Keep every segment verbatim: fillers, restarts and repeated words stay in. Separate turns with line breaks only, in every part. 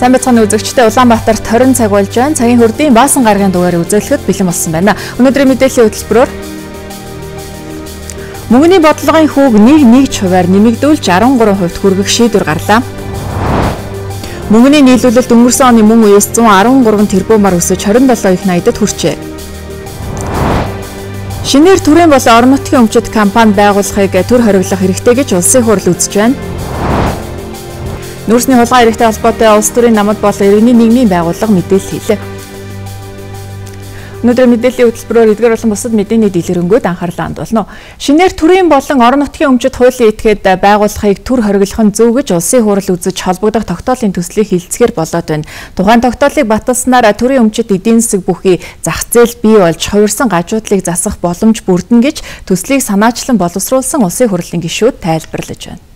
Сайн бацхан үзэгчдээ Улаанбаатарт хорин цаг болж байна. Цагийн хурдын баасан гарагийн дугаар үзүүлэхэд бэлэн болсон байна. Өнөөдрийн мэдээллийн хөтөлбөрөөр мөнгөний бодлогын хүүг нэг нэгж хувиар нэмэгдүүлж арван гурван хувьд хүргэх шийдвэр гарлаа. Мөнгөний нийлүүлэлт өнгөрсөн оны мөн үеэс зуун арван гурван тэрбумаар өсөж хорин долоо их найдад хүрчээ. Шинээр төрийн болон орон нутгийн өмчит компани байгуулахыг төр хориглох хэрэгтэй гэж улсын хурл үзэж байна. Нүүрсний хулгай эрхтэй холбоотой улс төрийн намад болон иргэний нийгмийн байгууллага мэдээлэл хийлээ. Өнөөдөр мэдээллийн хөтөлбөрөөр эдгээр болон бусад мэдээний дэлгэрэнгүй анхаарлаа хандуулна. Шинээр төрийн болон орон нутгийн өмчит хуулийн этгээд байгуулахыг төр хориглох нь зөв гэж улсын хурл үзэж холбогдох тогтоолын төслийг хилцгээр болоод байна. Тухайн тогтоолыг баталснаар төрийн өмчит эдийн засаг бүхий зах зээл бий болж хувирсан гажуудлыг засах боломж бүрдэнэ гэж төслийг санаачлан боловсруулсан улсын хурлын гишүүд тайлбарлаж байна.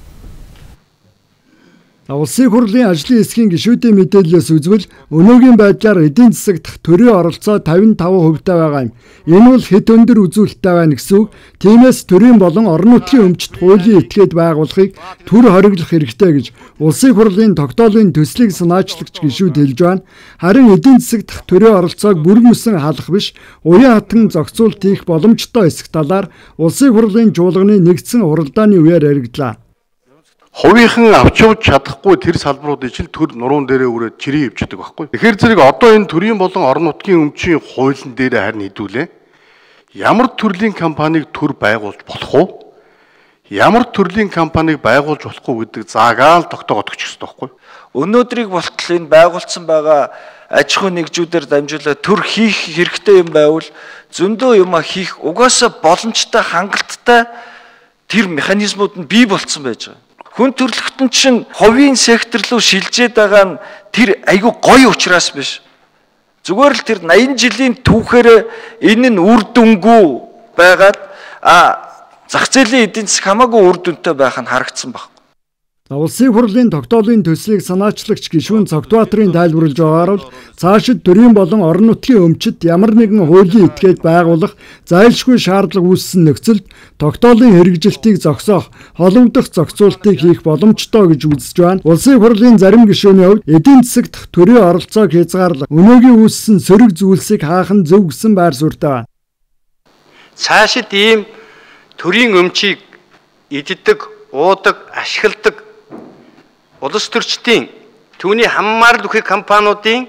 Улсын хурлын ажлын хэсгийн гишүүдийн мэдээлэлээс үзвэл өнөөгийн байдлаар эдийн засаг дахь төрийн оролцоо тавин таван хувьтай байгаа юм. Энэ бол хэд өндөр үзүүлэлттэй байна гэсэн үг. Тиймээс төрийн болон орон нутгийн өмчит хуулийн этгээд байгуулахыг төр хориглох хэрэгтэй гэж улсын хурлын тогтоолын төслийг санаачлагч гишүүд хэлж байна. Харин эдийн засаг дахь төрийн оролцоог бүрмөсөн халах биш, уян хатан зохицуулт хийх боломжтой эсэх талаар улсын хурлын чуулганы нэгдсэн уралдааны үеэр яригдлаа.
Хувийнхан авч явж чадахгүй тэр салбаруудыг ч төр нуруунд дээрээ үрээд чирээ хөвчдөг байхгүй. Тэгэхээр зэрэг одоо энэ төрийн болон орон нутгийн өмчийн хуулийн дээр харин хэдүүлээ. Ямар төрлийн компанийг төр байгуулж болох уу? Ямар төрлийн компанийг байгуулж болохгүй гэдэг заагаал тогтоогод өгчих ёстой байхгүй.
Өнөөдрийг болтол энэ байгуулсан байгаа аж ахуй нэгжүүдээр дамжуулаад төр хийх хэрэгтэй юм байвал зөндөө юм хийх угаасаа боломжтой хангалттай тэр механизмууд нь бий болцсон байж байгаа. Хүн төрөлхтөн чинь хувийн сектор руу шилжээд байгаа нь тэр айгүй гоё учраас биш. Зүгээр л тэр наян жилийн түүхээр энэ нь үр дүнгүй байгаад а зах зээлийн эдийн засаг хамаагүй үр дүнтэй байх нь харагдсан баг.
Улсын хурлын тогтоолын төслийг санаачлагч гишүүн Цогтбаатарын тайлбарлаж байгаагаар бол цаашид төрийн болон орон нутгийн өмчит ямар нэгэн хуулийн этгээд байгуулах зайлшгүй шаардлага үүссэн нөхцөлд тогтоолын хэрэгжилтийг зогсоох, холбогдох зохицуултыг хийх боломжтой гэж үзэж байна. Улсын хурлын зарим гишүүний хувьд эдийн засаг дахь төрийн оролцоог хязгаарлах, өнөөгийн үүссэн сөрөг зүйлсийг хаах нь зөв гэсэн байр суурьтай байна.
Цаашид ийм төрийн өмчийг иддэг, уудаг, ашигладаг улс төрчдийн түүний хамаарал бүхий компаниудын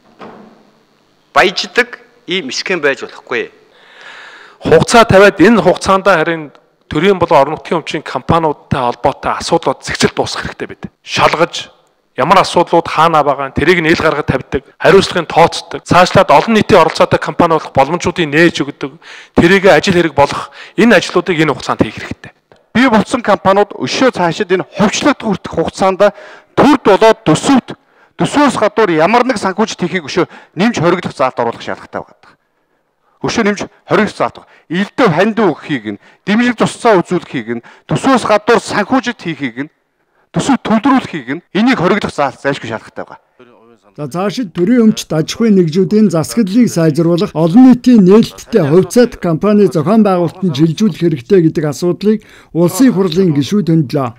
баяждаг ийм схем байж болохгүй.
Хугацаа тавиад энэ хугацаанд харин төрийн болон орон нутгийн өмчийн компаниудтай холбоотой асуудлууд зэгцэл дуусгах хэрэгтэй бид. Шалгаж ямар асуудлууд хаана байгаа нь тэрийг нээл гаргаж тавьдаг, хариуцлагын тооцдог, цаашлаад олон нийтийн оролцоотой компани болох боломжуудыг нээж өгдөг, тэрийг ажил хэрэг болох энэ ажлуудыг энэ хугацаанд хийх хэрэгтэй.
Бий болсон компаниуд өшөө цаашид энэ хувьчлалт хүртэх хугацаанд төрд болоод төсөвт төсвөөс гадуур ямар нэг санхүүжилт хийхийг өшөө нэмж хориглох заалт оруулах шаардлагатай байна. Өшөө нэмж хориглох заалт. Илдэв хандив өгөхийг нь, дэмжлэг тусцаа үзүүлэхийг нь, төсвөөс гадуур санхүүжилт хийхийг нь, төсөв төвлөрүүлэхийг нь энийг хориглох заалт зайлшгүй шаардлагатай байна.
За цаашид төрийн өмчит аж ахуйн нэгжүүдийн засаглалыг сайжруулах, олон нийтийн нээлттэй хувьцаат компани зохион байгуулалтанд шилжүүлэх хэрэгтэй гэдэг асуудлыг улсын хурлын гишүүд хөндлөө.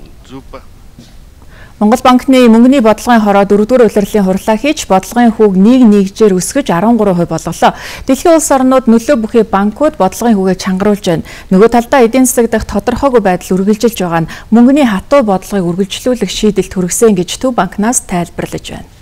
Монгол банкны мөнгөний бодлогын хороо дөрөвдүгээр улирлын хурлаа хийж бодлогын хүүг нэг нэгжээр өсгөж арван гурван хувь болголоо. Дэлхийн улс орнууд нөлөө бүхий банкуд бодлогын хүүгээ чангаруулж байна. Нөгөө талдаа эдийн засаг дахь тодорхойгүй байдал үргэлжилж байгаа нь мөнгөний хатуу бодлогыг үргэлжлүүлэх шийдэлт хүргэсэн гэж Төв банкнаас тайлбарлаж байна.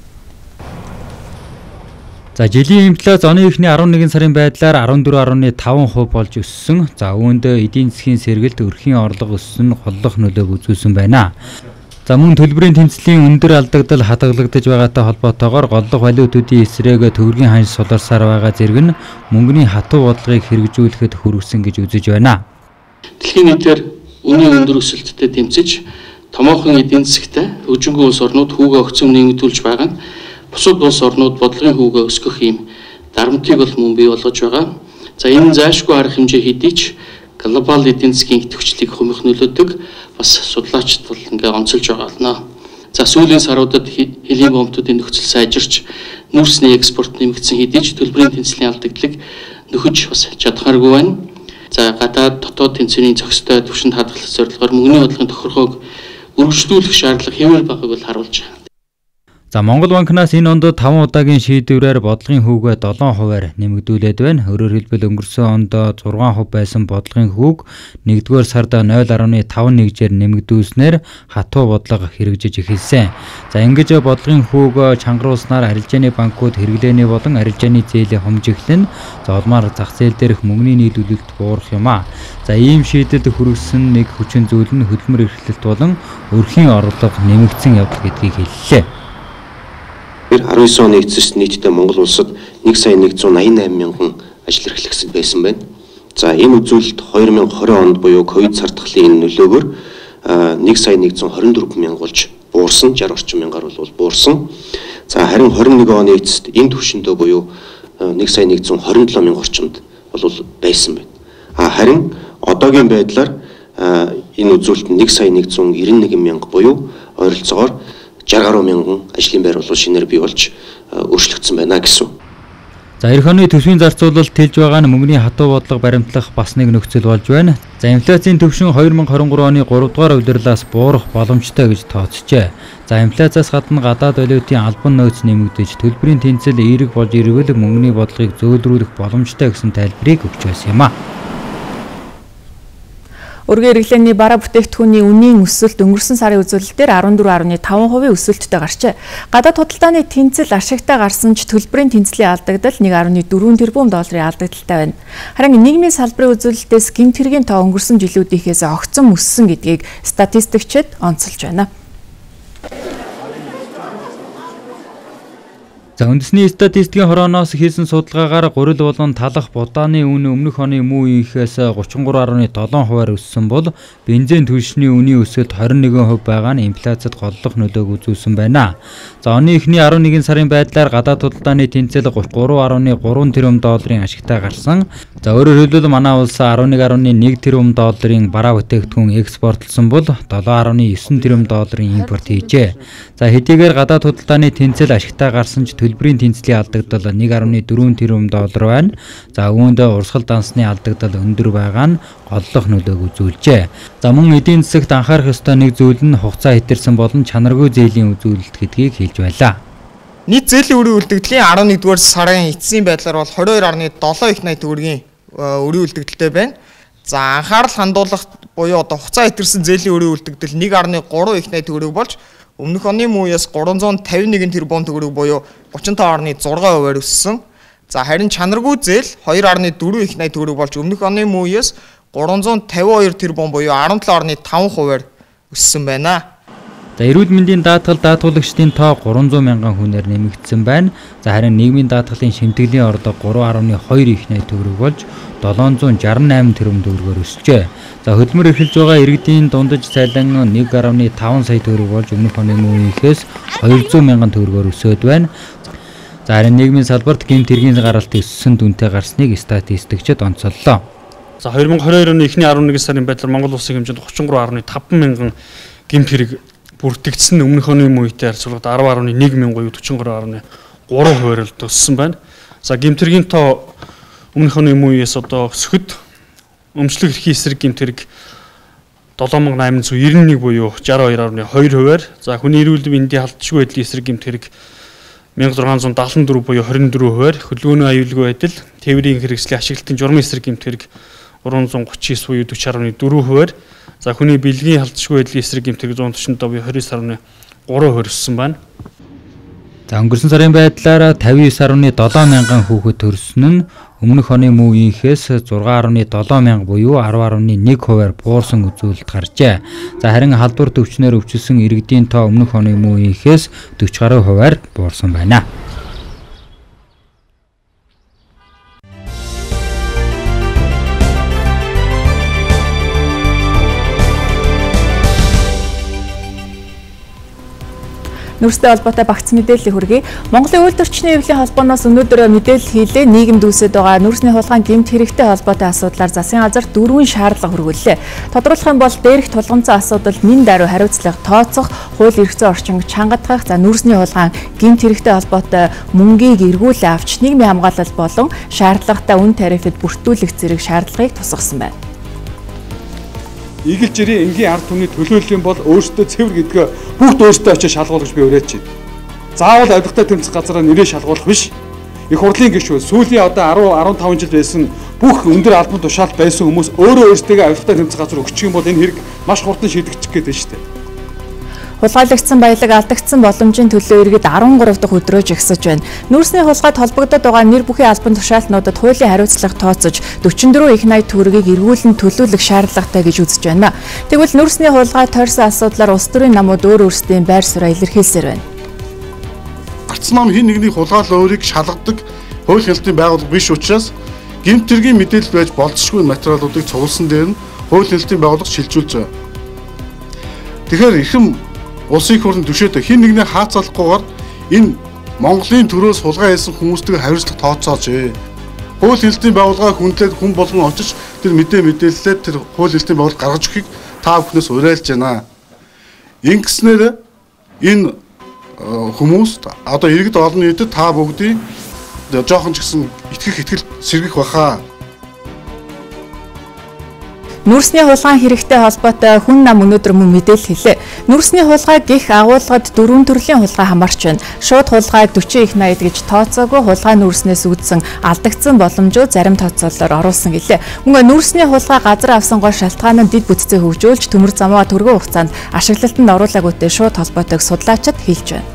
За жилийн инфляц оны эхний арван нэгэн сарын байдлаар арван дөрвөн нугас таван хувь болж өссөн. За үүнд эдийн засгийн сэргэлт өрхийн орлого өссөн холлох нөлөөг үзүүлсэн байна. За мөн төлбөрийн тэнцлийн өндөр алдагдал хадгалагдаж байгаатай холбоотойгоор голлох валютуудын эсрэг төгрөгийн ханш суларсаар байгаа зэрэг нь мөнгөний хатуу бодлогыг хэрэгжүүлэхэд хүргэсэн гэж үзэж байна.
Дэлхийн нийтээр үнийн өндөр өсөлттэй тэмцэж томоохон эдийн засагтай хөгжингүй улс орнууд хүүгээ огцом нэмэгдүүлж байгаа нь бусад улс орнууд бодлогын хүүгээ өсгөх юм дарамтыг бол мөн бий болгож байгаа. За энэ заашгүй арга хэмжээ хэдий ч глобал эдийн засгийн идэвхжлийг хумих нөлөөдөг бас судлаачид бол ингээ онцолж байгаа болно. За сүүлийн саруудад хэлийн бомбуудын нөхцөл сайжирч нүүрсний экспорт нэмэгдсэн хэдий ч төлбөрийн тэнцлийн алдагдлыг нөхөж бас чадхааргүй байна. За гадаад дотоод тэнцвэрийн зохистой түвшинд хадгалах зорилгоор мөнгөний бодлогын тохиргоог өргөжлүүлэх шаардлага хэвээр байгааг бол харуулж байна.
За Монгол банкнаас энэ онд таван удаагийн шийдвэрээр бодлогын хүүгээ долоон хувиар нэмэгдүүлээд байна. Өөрөөр хэлбэл өнгөрсөн онд зургаан хувь байсан бодлогын хүүг нэгдүгээр сард нуль гаруй таван нэгжээр нэмэгдүүлснээр хатуу бодлого хэрэгжиж эхэлсэн. За ингэж бодлогын хүүг чангаруулснаар арилжааны банкуд хэрэглээний болон арилжааны зээлийн хомжиглэн золмоор зах зээл дээрх мөнгөний нийлүүлэлт буурах юм а. За ийм шийдэлд хүргэсэн нэг хүчин зүйл нь хөдөлмөр эрхлэлт болон өрхийн орлого нэмэгдсэн явдал гэдгийг хэллээ.
арван девять оны эцэст нийтдээ Монгол улсад нэг сая нэгдүгээр зуун аян найман мянган ажил эрхлэгчид байсан байна. За энэ үзүүлэлт хоёр мянган двадцать онд буюу ковид сардгалын энэ нөлөөгөөр нэг сая нэгдүгээр зуун хорин дөрвөн мянга болж буурсан, шестьдесят орчим мянгаар бол буурсан. За харин двадцать нэгдүгээр оны эцэст энэ түвшиндөө буюу нэг сая нэгдүгээр зуун хорин долоо мянга орчимд бол байсан байна. А харин одоогийн байдлаар энэ үзүүлэлт нэг сая нэгдүгээр зуун девяносто один мянга буюу ойролцоогоор шестьдесят гаруй мянган ажлын байр бол шинээр бий болж өөрчлөгдсөн байна гэсэн.
За эх оны төсвийн зарцуулалт хэлж байгаа нь мөнгөний хатуу бодлого баримтлах бас нэг нөхцөл болж байна. За инфляцийн төвшин две тысячи двадцать три оны гурав дугаар улирлаас буурах боломжтой гэж тооцжээ. За инфляциас гадна гадаад валютын албан нөөц нэмэгдэж төлбөрийн тэнцэл эерэг болж ирвэл мөнгөний бодлогыг зөөлрүүлэх боломжтой гэсэн тайлбарыг өгч байсан юм а.
Өргөн хэрэглээний бараа бүтээгдэхүүний үнийн өсөлт өнгөрсөн сарын үзүүлэлтээр арван дөрвөн гаруй таван хувийн өсөлттэй гарчээ. Гадаад худалдааны тэнцэл ашигтай гарсан ч төлбөрийн тэнцлийн алдагдал нэг гаруй дөрвөн тэрбум долларын алдагдaltaй байна. Харин нийгмийн салбарын үзүүлэлтээс гэмт хэргийн тоо өнгөрсөн жилүүдийнхээс огцом өссөн гэдгийг статистикчид онцолж байна. За үндэсний статистикийн хорооноос хийсэн судалгаагаар гурил болон талах будааны үн өмнөх оны муу үеийнхээс тридцать три гаруй долоон хувиар өссөн бол бензин түлшний үнийн өсөлт двадцать один хувь байгаа нь инфляцид голлох нөлөөг үзүүлсэн байна. За оны эхний арван нэгэн сарын байдлаар гадаад худалдааны тэнцэл тридцать три гаруй три тэрбум долларын ашигтай гарсан. За өөрөөр хэлбэл манай улс арван нэг гаруй нэг тэрбум долларын бараа бүтээгдэхүүн экспортлсон бол seven гаруй nine тэрбум долларын импорт хийжээ. За хэдийгээр гадаад худалдааны тэнцэл ашигтай гарсан ч төлбөрийн тэнцлийн алдагдал нэг гаруй дөрвөн тэрбум доллар байна. За үүнд урсгал дансны алдагдал өндөр байгаа нь голлох нөлөөг үзүүлжээ. За мөн эдийн засагт анхаарах ёстой нэг зүйл нь хугацаа хэтэрсэн болон чанаргүй зээлийн үзүүлэлт гэдгийг хэлж байлаа.
Нийт зээлийн үрийн үлдэгдлийн арван нэгдүгээр сарын эцсийн байдлаар бол двадцать two гаруй seven их найт төгрөгийн үрийн үлдэгдэлтэй байна. За анхаарал хандуулах буюу одоо хугацаа хэтэрсэн зээлийн үрийн үлдэгдэл нэг гаруй three их найт төгрөг болж өмнөх оны мууяас three hundred fifty-one тэрбум төгрөг буюу thirty-five гаруй six хувиар өссөн. За харин чанаргүй зээл two гаруй four их найт төгрөг болж өмнөх оны мууяас three hundred fifty-two тэрбум буюу seventeen гаруй five хувиар өссөн байна. За эрүүл мэндийн даатгал даатгуулагчдын тоо three hundred мянган хүнээр нэмэгдсэн байна. За харин нийгмийн даатгалын шимтгэлийн орлого three гаруй two их найт төгрөг болж seven hundred sixty-eight тэрбум төгрөгөөр өсжээ. За хөдөлмөр эрхэлж байгаа иргэдийн дундаж цалин one гаруй five сая төгрөг болж өмнөх оны мөнхөөс two hundred мянган төгрөгөөр өсөд байна. За харин нийгмийн салбарт гэмт хэргийн гаралт өссөн дүнтэй гарсныг статистикчид онцоллоо.
За twenty twenty-two оны эхний eleven сарын байдлаар Монгол улсын хэмжээнд thirty-three гаруй five мянган гэмт хэрэг бүртгэгдсэн өмнөх оны мөнхтэй харьцуулбал ten гаруй one мянган буюу forty-three гаруй three хувиар өссөн байна. За гэмт хэргийн тоо өмнөх оны мөнхөөс одоо өсөхөд өмчлөх эрхийн эсрэг гэмт хэрэг seven thousand eight hundred ninety-one буюу sixty-two гаруй two хувиар. За хүний эрүүл мэндийн халдшгүй байдлын эсрэг гэмт хэрэг sixteen seventy-four буюу twenty-four хувиар. Хөдөлгөөний аюулгүй байдал, тээврийн хэрэгслийн ашиглалтын журмын эсрэг гэмт хэрэг three thirty-nine буюу forty гаруй four хувиар. За хүний бэлгийн халдшгүй байдлын эсрэг гэмт хэрэг one forty-five буюу twenty гаруй three хувиар өссөн байна.
За өнгөрсөн сарын байдлаар fifty-nine гаруй seven мянган хүүхэд төрсөн нь өмнөх оны муу үеийнхээс six гаруй seven мянга буюу ten гаруй one хувиар буурсан үзүүлэлт гарчээ. За харин халдвар төвчнөр өвчлсөн иргэдийн тоо өмнөх оны муу үеийнхээс forty гаруй хувиар буурсан байна. Нүүрстэй холбоотой багц мэдээллийг хүргэе. Монголын үйл төрчний эвлийн холбооноос өнөөдөр мэдээлэл хийлээ. Нийгэмд үүсэж байгаа нүүрсний хулгайн гэмт хэрэгтэй холбоотой асуудлаар засгийн газар дөрвөн шаардлага хүргүүллээ. Тодорхойлох юм бол дээрх тулгамцсан асуудал нэн даруй хариуцлага тооцох, хууль эрх зүйн орчин чангадах, за нүүрсний хулгайн гэмт хэрэгтэй холбоотой мөнгийг эргүүлээ авч нийгмийн хамгаалал болон шаардлагатай үн тарифад бүртгүүлэх зэрэг шаардлагыг тусгасан байна.
Игэл жирийн энгийн ард түмний төлөөлөл юм бол өөртөө цэвэр гэдгээ бүгд өөртөө очиж шалгуулж би өрөөч.
заавал авилгатай тэмцэх газараа нэрээ шалгуулах биш. Их хурлын гишүүд сүүлийн одоо ten15 жил байсан бүх өндөр албан тушаалт байсан хүмүүс өөрөө өөрсдөө авилгатай тэмцэх газар өгчих юм бол энэ хэрэг маш хурдан шийдэгдэх гээд байна шүү дээ.
Хулгайлагдсан баялаг алдагдсан боломжийн төлөө иргэд13 дахь өдрөө жигсэж байна. Нүүрсний хулгайд холбогдоод байгаа нэр бүхий албан тушаалтнуудад хуулийн хариуцлага тооцож forty-four их найд төгрөгийг эргүүлэн төлөвлөх шаардлагатай гэж үзэж байна. Тэгвэл нүүрсний хулгай тойрсон асуудлаар улс төрийн намууд өөр өөрсдийн байр сууриа илэрхийлсээр байна.
Гарцсан ном хин нэгний хулгайлал өөрийг шалгадаг хууль хэлтийн байгууллага биш учраас гэмт хэргийн мэдээлэл байж болцсохгүй материалуудыг цугласан дээр нь хууль хэлтийн байгууллага шилжүүлж байгаа. Тэгэхээр ихэм улсын их хурлын түвшээтэй хин нэгний хаацалахгүйгээр энэ Монголын төрөөс хулгай хийсэн хүмүүстэйг хариуцлага тооцоолж. Хууль хэлтийн байгууллага хүндлээд хүн болгон очиж тэр мэдээ мэдээлэлээ тэр хууль хэлтийн байгууллага гаргаж өгөхийг та бүхнээс уриалж байна. Ингэснээр энэ хүмүүс одоо иргэд олон нийтэд та бүгдийг жоохон ч гэсэн итгэх итгэл сэргэх баха.
Нүүрсний хулгай хэрэгтэй холбоотой хүн нам өнөөдөр мөн мэдээлэл хэлээ. Нүүрсний хулгай гих агуулгад дөрвөн төрлийн хулгай хамаарч байна. Шууд хулгай forty их найд гэж тооцоогүй хулгай нүүрснээс үүдсэн алдагдсан боломжоо зарим тооцоололоор оруулсан гэлээ. Мөн нүүрсний хулгай газар авсан гол шалтгаан нь дэд бүтцээ хөгжүүлж төмөр замаа түргэн хугацаанд ашиглалтанд оруулаагүйтэй шууд холбоотойг судлаачид хэлж байна.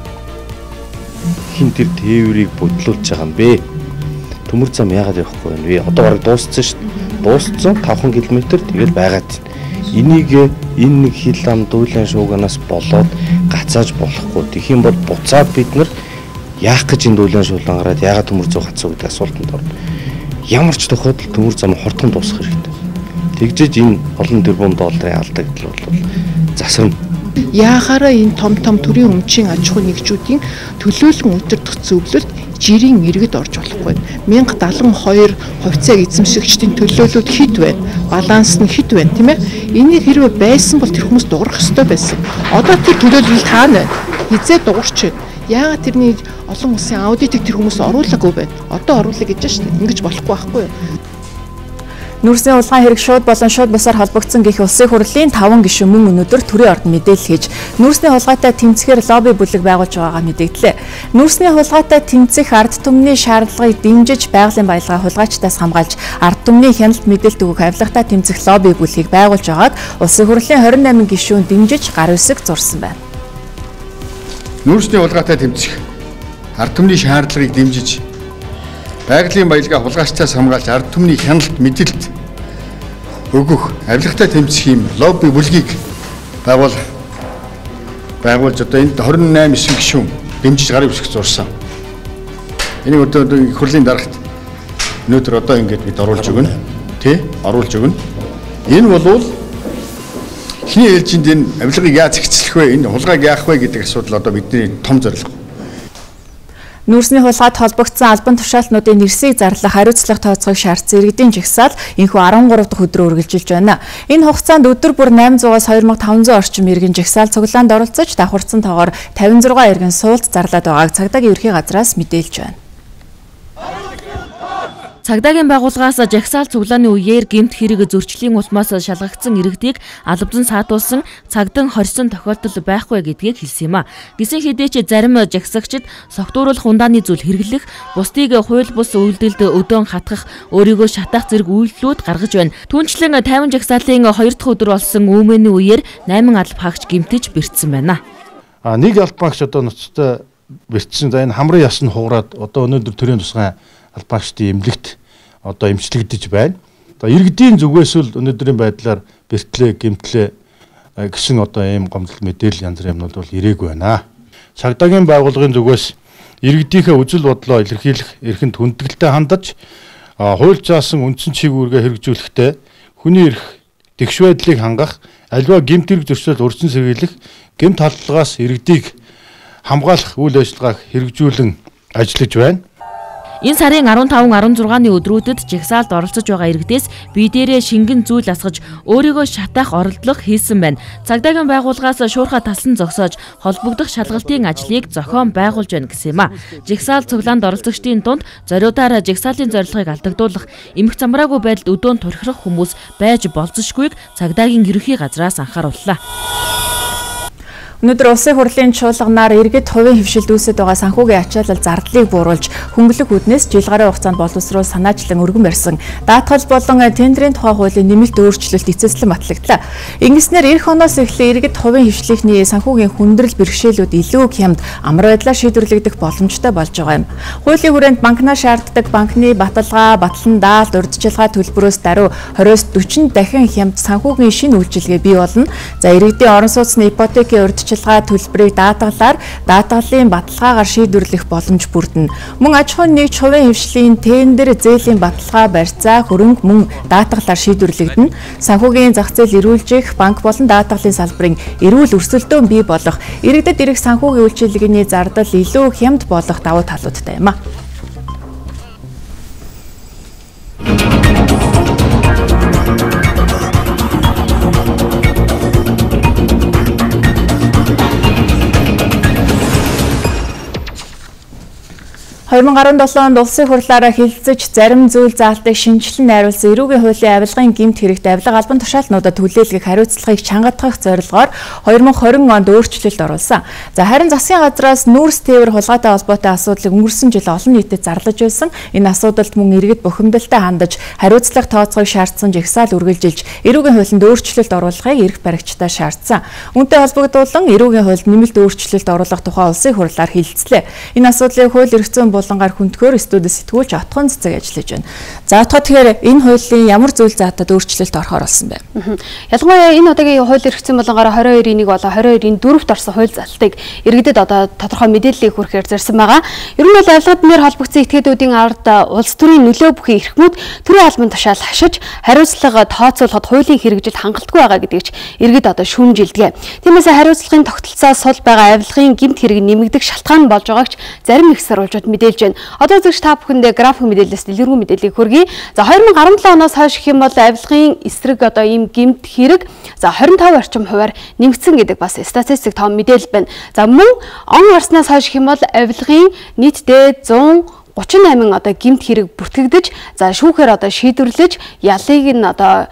Хин тэр тээврийг бодлуулж байгаа юм бэ? Төмөр зам яагаад явахгүй вэ? Одоо бараг дууссан шүү дээ. Дууссан five км тэгэл байгаад байна. Энийг энэ нэг хил ам дуулан шууганаас болоод гацааж болохгүй. Тэгэх юм бол буцаад бид нар яах гэж энэ дуулан шуулан гараад яагаад төмөр зам гацаа гэдэг асуултанд орно. Ямар ч тохиолдолд төмөр зам хурдан дуусгах хэрэгтэй. Тэгжиж энэ олон тэрбум долларын алдагдал бол засарна.
Яахаараа энэ том том төрийн өмчийн аж ахуй нэгжүүдийн төлөөлөн удирдах зөвлөлд жирийн иргэд орж болохгүй. one thousand seventy-two хувьцааг эзэмшигчдийн төлөөлөлд хэд байна? Баланс нь хэд байна, тийм ээ? Энийг хэрвээ байсан бол тэр хүмүүс дуурах ёстой байсан. Одоо тэр төлөөлөл таана байна. Хизээ дуурч байна. Яагаад тэрний олон улсын аудитыг тэр хүмүүс оруулаагүй байна? Одоо оруулах гэж байна шүү дээ. Ингэж болохгүй байхгүй юу?
Нүүрсний хулгай хэрэг шууд болон шууд бусаар холбогдсон гэх улсын хурлын таван гишүүн мөн өнөөдөр төрийн орд мэдээлэл хийж нүүрсний хулгайтай тэмцэхээр лобби бүлэг байгуулж байгаагаа мэдэгдлээ. Нүүрсний хулгайтай тэмцэх ард түмний шаардлагыг дэмжиж байгалийн баялгаа хулгайчдаас хамгаалж ард түмний хяналт мэдээлэл өгөх авилгатай тэмцэх лобби бүлгийг байгуулж байгааг улсын хурлын twenty-eight гишүүн дэмжиж гар үсэг зурсан байна.
Нүүрсний хулгайтай тэмцэх ард түмний шаардлагыг дэмжиж байгалийн баялгаа хулгайчдаас хамгаалж ард түмний хяналт мэдээлэл өгөх авилгатай тэмцэх юм лобби бүлгийг байгуул байгуулж одоо энд twenty-eight гишүүн дэмжиж гарын үсэг зурсан. Энийг одоо их хурлын дарагт өнөөдөр одоо ингэж бид оруулж өгнө. Тэ? Оруулж өгнө. Энэ болвол эхний ээлжинд энэ авилгыг яаж зэгцлэх вэ? Энэ хулгайг яах вэ гэдэг асуудал одоо бидний том зорилго.
Нүүрсний хулгайд холбогдсон албан тушаалтнуудын нэрсийг зарлах хариуцлага тооцохыг шаардсан иргэдийн жагсаал энэхүү thirty-three дахь өдрөө үргэлжилж байна. Энэ хугацаанд өдөр бүр eight hundred-аас twenty-five hundred орчим иргэн жагсаал цуглаанд оролцож давхарцсан тоогоор fifty-six иргэн суулт зарлаад байгааг цагдаагийн ерхий газраас мэдээлж байна.
Цагдаагийн байгууллагаас жагсаал цуглааны үеэр гэмт хэрэг зөрчлийн улмаас шалгагдсан иргэдийг албан саатуулсан цагдан хорьсон тохиолдол байхгүй гэдгийг хэлсэн юм а. Гисэн хэдий ч зарим жагсагчид согтууруулах ундааны зүйл хэрэглэх, бусдыг хууль бус үйлдэлд өдөөн хатгах, өөрийгөө шатаах зэрэг үйлдэлүүд гаргаж байна. Түүнчлэн fifty жагсаалын two дахь өдөр болсон үүмэний үеэр eight алба хаагч гэмтэж бэртсэн байна.
А нэг алба хаагч одоо ноцтой бэртсэн. За энэ хамрын ясны хугараад одоо өнөөдөр төрийн тусгай албаагчдын эмнэлэгт одоо эмчлэгдэж байна. За иргэдийн зүгээс л өнөөдрийн байдлаар бэртлээ, гэмтлээ гэсэн одоо ийм гомдол мэдээлэл янз бүрийн юмнууд бол ирээгүй байна. Цагдаагийн байгууллагын зүгээс иргэдийнхээ үзэл бодлоо илэрхийлэх эрхэнд хүндэтгэлтэй хандаж хууль заасан үндсэн чиглэлгээ хэрэгжүүлэхдээ хүний эрх тэгш байдлыг хангах, аливаа гэмт хэрэг зөрчилд урьдчилан сэргийлэх, гэмт халдлагаас иргэдийг хамгаалах үйл ажиллагааг хэрэгжүүлэн ажиллаж байна.
Энэ сарын fifteen sixteen-ны өдрүүдэд жагсаалд оролцож байгаа иргэдээс бие дээрээ шингэн зүйл асгаж өөрийгөө шатаах оролдлого хийсэн байна. Цагдаагийн байгууллагаас шуурхай талсан зогсоож холбогдох шалгалтын ажлыг зохион байгуулж байна гэсэн юм а. Жагсаал цуглаанд оролцогчдын дунд зориудаар жагсаалын зорилгыг алдагдуулах, эмх замраагүй байдалд өдөөн турхирах хүмүүс байж болзошгүйг цагдаагийн ерөнхий газраас анхаарууллаа.
Өнөөдөр улсын хурлын чуулганаар иргэд хувийн хөвшилд үүсэж байгаа санхүүгийн ачаалал зардлыг бууруулж хөнгөлөг үүднээс жил гаруй хугацаанд боловсруул санаачлан өргөн барьсан даатгал болон тендерийн тухай хуулийн нэмэлт өөрчлөлт эцэслэн батлагдлаа. Ингэснээр эх оноос эхлээ иргэд хувийн хөвшлийнхний санхүүгийн хүндрэл бэрхшээлүүд илүү хямд амар байдлаар шийдвэрлэгдэх боломжтой болж байгаа юм. Хуулийн хүрээнд банкнаас шаарддаг банкны баталгаа, батлан даалт, урьдчилгаа төлбөрөөс даруй двадцать-аас дөрвөн дахин хямд санхүүгийн шинэ үйлчилгээ бий болно. За иргэдийн орон сууцны ипотекийн урьдчилгаа төлбөрийг даатгалаар даатгалын баталгаагаар шийдвэрлэх боломж бүрдэнэ. Мөн аж ахуйн нэгж хувийн хвшлийн тендер зээлийн баталгаа барьцаа хөрөнгө мөн даатгалаар шийдвэрлэгдэнэ. Санхүүгийн зах зээл эрүүлжих, банк болон даатгалын салбарын эрүүл өрсөлдөөн бий болох, иргэдэд ирэх санхүүгийн үйлчилгээний зардал илүү хямд болох давуу талуудтай юм а. two thousand seven онд улсын хурлаараа хилцэж зарим зүйл заалтыг шинжилэн найруулсан эрүүгийн хуулийн авилгын гэмт хэрэгт авилга албан тушаалтнуудад хүлээлгэх хариуцлагыг чангадах зорилгоор two thousand twenty онд өөрчлөлт оруулсан. За харин засгийн газраас нүүрс тээвэр хулгайтай холбоотой асуудлыг өнгөрсөн жил олон нийтэд зарлаж байсан. Энэ асуудалд мөн иргэд бухимдалтай хандаж хариуцлага тооцоохыг шаардсан жагсаал үргэлжилж эрүүгийн хуулинд өөрчлөлт оруулахыг эрх баригчдаа шаардсан. Үүнтэй холбогдуулан эрүүгийн хуульд нэмэлт өөрчлөлт оруулах тухай улсын хурлаар хилцлээ. Энэ асуудлыг хууль эрх зүйн болонгаар хүндөхөөр студид сэтгүүлч отхон цэцэг ажиллаж байна. За отгоо тэгэхээр энэ хуулийн ямар зүйл заатад өөрчлөлт орохоор болсон бэ?
Ялангуяа энэ удаагийн хууль эрх зүйн болонгоор twenty-two-ийн нэг болон twenty-two-ийн four-т орсон хууль залтыг иргэдэд одоо тодорхой мэдээллийг хүргэхээр зорьсон байгаа. Ер нь бол авилгад нэр холбогдсон этгээдүүдийн ард улс төрийн нөлөө бүхий эрхмүүд төрийн албан тушаал хашиж хариуцлага тооцоолоход хуулийн хэрэгжилт хангалтгүй байгаа гэдгийг иргэд одоо шүүмжилдэг. Тиймээс хариуцлагын тогтолцоос сул байгаа авилгын гэмт хэрэг нэмэгдэх шалтгаан болж байгааг зарим их сурвалжууд мэдээлж байна. Одоо зөвч та бүхэндээ график мэдээлэлээс дэлгэрэнгүй мэдээллийг хүргэе. За twenty seventeen оноос хойш гэх юм бол авилгын эсрэг одоо ийм гэмт хэрэг за twenty-five орчим хувиар нэмэгдсэн гэдэг бас статистик том мэдээлэл байна. За мөн он гарснаас хойш гэх юм бол авилгын нийтдээ one thirty-eight одоо гэмт хэрэг бүртгэгдэж за шүүхээр одоо шийдвэрлэж ялыг нь одоо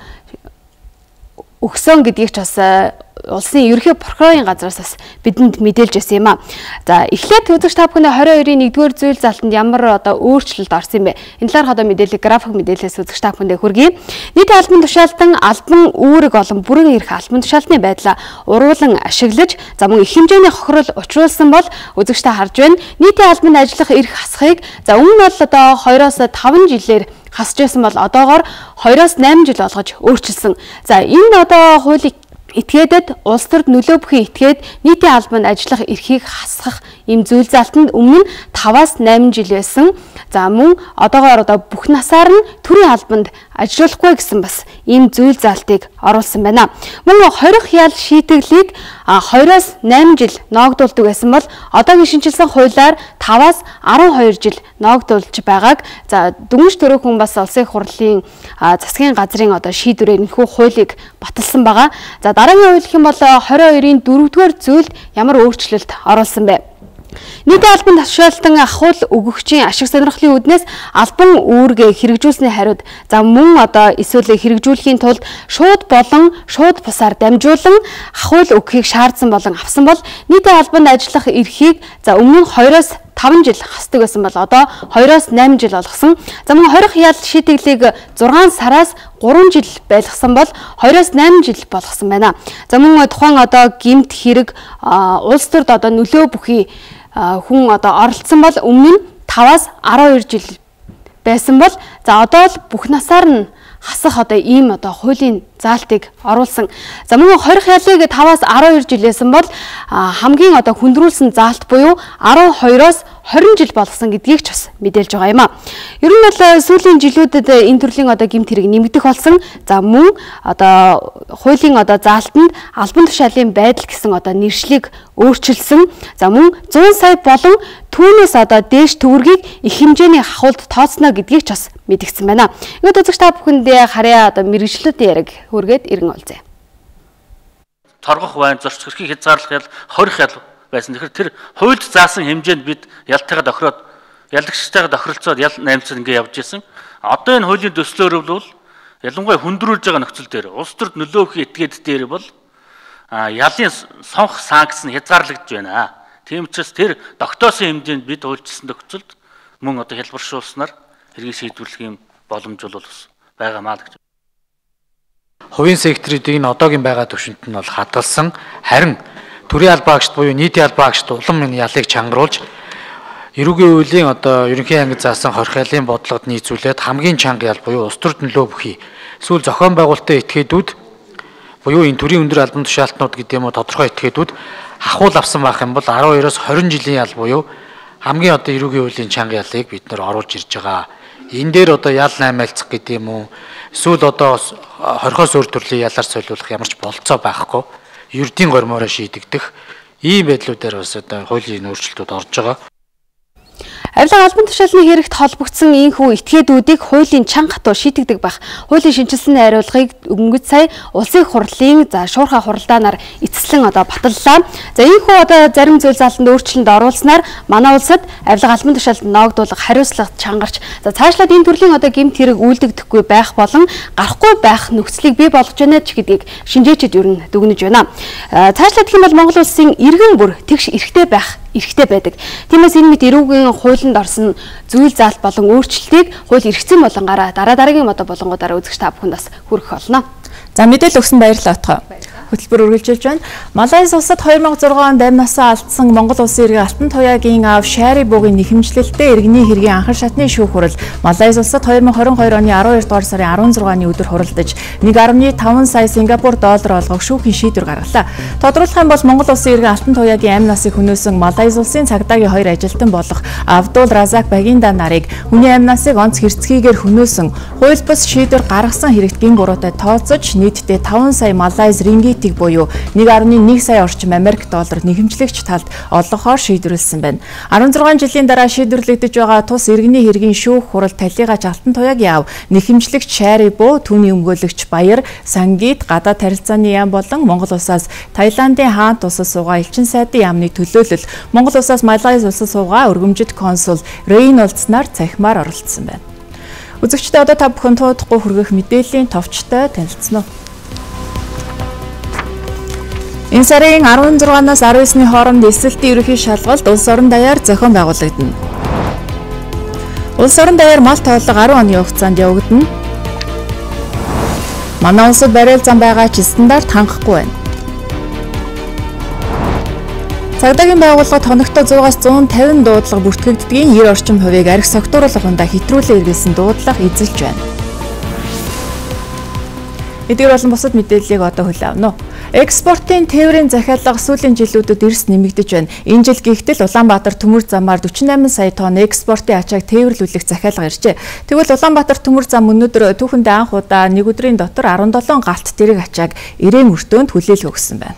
өгсөн гэдгийг ч бас улсын ерөнхий прокурорын газраас бас бидэнд мэдээлж байсан юм а. За эхлээд үзэгч та бүхэнд twenty-two-ийн нэгдүгээр зүйл залтанд ямар одоо өөрчлөлт орсон юм бэ? Энэ талаарх одоо мэдээлэл график мэдээлэлээс үзэгч та бүхэндээ хүргэе. Нийтийн албан тушаалтан албан үүрэг олон бүрэн эрх албан тушаалтны байдлаа уруулан ашиглаж за мөн их хэмжээний хохирол учруулсан бол үзэгч та харж байна. Нийтийн албанд ажиллах эрх хасахыг за өмнө нь бол одоо two-оос five жилээр хасж байсан бол одоогоор two-оос eight жил болгож өөрчилсөн. За энэ одоо хуулийг этгээдэд улс төрд нөлөө бүхий этгээд нийтийн албанд ажиллах эрхийг хасгах ийм зүйл залтанд өмнө нь five-аас eight жил байсан. За мөн одоогоор одоо бүх насаар нь төрийн албанд ажиллахгүй гэсэн бас ийм зүйл залтыг оруулсан байна. Мөн хорих ял шийтгэлийг two-оос eight жил ноогдуулдаг байсан бол одоогийн шинжилсэн хуулиар five-аас twelve жил ноогдуулж байгааг за дүнж төрөөхөн бас улсын хурлын засгийн газрын одоо шийдвэрээр энэхүү хуулийг баталсан байгаа. За дараагийн хууль гэх юм бол twenty-two-ийн four-р зүйлд ямар өөрчлөлт оруулсан бэ? Нийтийн албан тушаалтан ахуул өгөгчийн ашиг сонирхлын үүднээс албан үүргээ хэрэгжүүлсний хариуд за мөн одоо эсвэл хэрэгжүүлэхийн тулд шууд болон шууд бусаар дамжуулан ахуул өгөхийг шаардсан болон авсан бол нийтийн албанд ажиллах эрхийг за өмнө нь two-оос five жил хасдаг байсан бол одоо two-оос eight жил болгосон. За мөн хорих ял шийтгэлийг six сараас three жил байлгасан бол two-оос eight жил болгосон байна. За мөн тухайн одоо гэмт хэрэг улс төрд одоо нөлөө бүхий хүн одоо оролцсон бол өмнө нь five-аас twelve жил байсан бол за одоо л бүх насаар нь хасах одоо ийм одоо хуулийн заалтыг оруулсан. За мөн хорих ялыг five-аас twelve жилээсэн бол хамгийн одоо хүндрүүлсэн заалт буюу twelve-оос twenty жил болгосон гэдгийг ч бас мэдээлж байгаа юм а. Ер нь бол сүүлийн жилүүдэд энэ төрлийн одоо гэмт хэрэг нэмэгдэх болсон. За мөн одоо хуулийн одоо заалтанд албан тушаалын байдал гэсэн одоо нэршлиг өөрчилсөн. За мөн one hundred сая болон түүнээс одоо дээш төгрөгийг их хэмжээний хавуулд тооцно гэдгийг ч бас мэдгдсэн байна. Ингээд үзэгч та бүхэндээ харьяа одоо мэргэжлүүдийн яриг хүргээд иргэн олзъя.
Торгох байн зорч хэрхий хязгаарлах ял хорих ял байсан. Тэгэхээр тэр хуульд заасан хэмжээнд бид ялтайгаа тохироод ялагчтайгаа тохиролцоод ял наймцад ингэ явж исэн. Одоо энэ хуулийн төслөөр бол ялангуяа хүндрүүлж байгаа нөхцөл дээр улс төрд нөлөө өгөх этгээд дээр бол ялын сонх санкц нь хязгаарлагдж байна. Тийм учраас тэр тогтоосон хэмжээнд бид үйлчилсэн тохиолдолд мөн одоо хэлбэршүүлснээр хэргийг шийдвэрлэх юм боломж бол байгаамаа гэж.
Хувийн секторуудыг энэ одоогийн байгаа төвшөнт нь бол хадгалсан. Харин төрийн албаа агшд буюу нийтийн албаа агшд улам энэ ялыг чангаруулж эрүүгийн хуулийн одоо ерөнхий ангид заасан хорхойлын бодлогод нийцүүлээд хамгийн чанга ял буюу улс төр төлөө бүхий эсвэл зохион байгуулалтын этгээдүүд буюу энэ төрийн өндөр албан тушаалтнууд гэдэг юм уу тодорхой этгээдүүд ахуул авсан байх юм бол арван хоёроос хорин жилийн ял буюу хамгийн одоо эрүүгийн хуулийн чанга ялыг бид нэр оруулж ирж байгаа. Энэ дээр одоо ял наймаалцах гэдэг юм уу эсвэл одоо хорхоос өөр төрлийн ялаар солиулах ямар ч болцоо байхгүй ердийн гормоороо шийдэгдэх ийм байдлуудаар бас одоо хуулийн өөрчлөлтүүд орж байгаа.
Авилга албан тушаалны хэрэгт холбогдсон ийхүү этгээдүүдийг хуулийн чанга хатуу шийтгдэг байх. Хуулийн шинжилсэн хариулгыг өнгөц сая улсын хурлын за шуурхай хуралдаанаар эцэслэн одоо баталлаа. За ийхүү одоо зарим зүйл залтанд өөрчлөлт оруулснаар манай улсад авилга албан тушаалд ноогдуулах хариуцлага чангарч за цаашлаад энэ төрлийн одоо гэмт хэрэг үйлдэгдэхгүй байх болон гарахгүй байх нөхцөлийг бий болгож байна ч гэдгийг шинжээчид ер нь дүгнэж байна. Цаашлаад гэх юм бол Монгол улсын иргэн бүр тэгш эрхтэй байх эрхтэй байдаг. Тиймээс энэ мэт эрүүгийн хуулинд орсон зүйл заалт болон өөрчлөлтийг хууль эргэцэн болонгаараа дараа дараагийн модо болонгуудаараа үзэгч та бүхэнд бас хүргэх болно.
За мэдээлэл өгсөн баярлалаа отгоо. Хөтөлбөр үргэлжилж байна. Малайз улсад две тысячи шесть онд амнасаа алдсан Монгол улсын иргэн Алтан туяагийн аав Шари буугийн нэхэмжлэлтэй иргэний хэргийн анхан шатны шүүх хурал Малайз улсад две тысячи двадцать two оны twelve дугаар сарын sixteen-ны өдөр хуралдаж one point five сая Сингапур доллар олгох шүүхийн шийдвэр гаргалаа. Тодруулах юм бол Монгол улсын иргэн Алтан туяагийн амнасыг хөнөөсөн Малайз улсын цагдаагийн хоёр ажилтан болох Абдул Разак Багинда нарыг хүний амнасыг онц хэрцгийгээр хөнөөсөн хууль бус шийдвэр гаргасан хэрэгт гин буруутай тооцож нийтдээ five сая Малайз рингит буюу one point one сая орчим Америк доллар нэхэмжлэгч талд олгохоор шийдвэрлсэн байна. sixteen жилийн дараа шийдвэрлэгдэж байгаа тус иргэний хэргийн шүүх хурал талигач Алтан туяагийн аав нэхэмжлэгч Шари буу түүний өмгөөлөгч Баяр Сангид гадаад харилцааны яам болон Монгол улсаас Таиландын хаант улсад суугаа элчин сайдын яамны төлөөлөл Монгол улсаас Малайз улсад суугаа өргөмжит консул Рейнолдс нар цахимаар оролцсон байна. Үзэгчдээ одоо та бүхэн туудахгүй хүргэх мэдээллийн товчтой танилцсан уу? Энэ сарын sixteen-наас nineteen-ны хооронд эсэлтийн ерөнхий шалгалт улс орон даяар зохион байгуулагдана. Улс орон даяар мал тооллого ten оны хугацаанд явагдана. Манай улсад бариул зам байгаа ч стандарт хангахгүй байна. Цагдаагийн байгууллагад хоногтой one hund-аас one fifty дуудлага бүртгэгддгийн ninety орчим хувийг архи согтууруулах ундаа хэтрүүлэн эргэлсэн дуудлага эзэлж байна. Эдгээр болон бусад мэдээллийг одоо хүлээн авна уу? Экспортын тээврийн захиалга сүүлийн жилүүдэд эрс нэмэгдэж байна. Энэ жил гихтэл Улаанбаатар төмөр замаар forty-eight сая тонн экспортын ачааг тээвэрлүүлэх захиалга иржээ. Тэгвэл Улаанбаатар төмөр зам өнөөдөр түүхэндээ анх удаа нэг өдрийн дотор seventeen галт тэрэг ачааг эрээн өртөөнд хүлээлт өгсөн байна.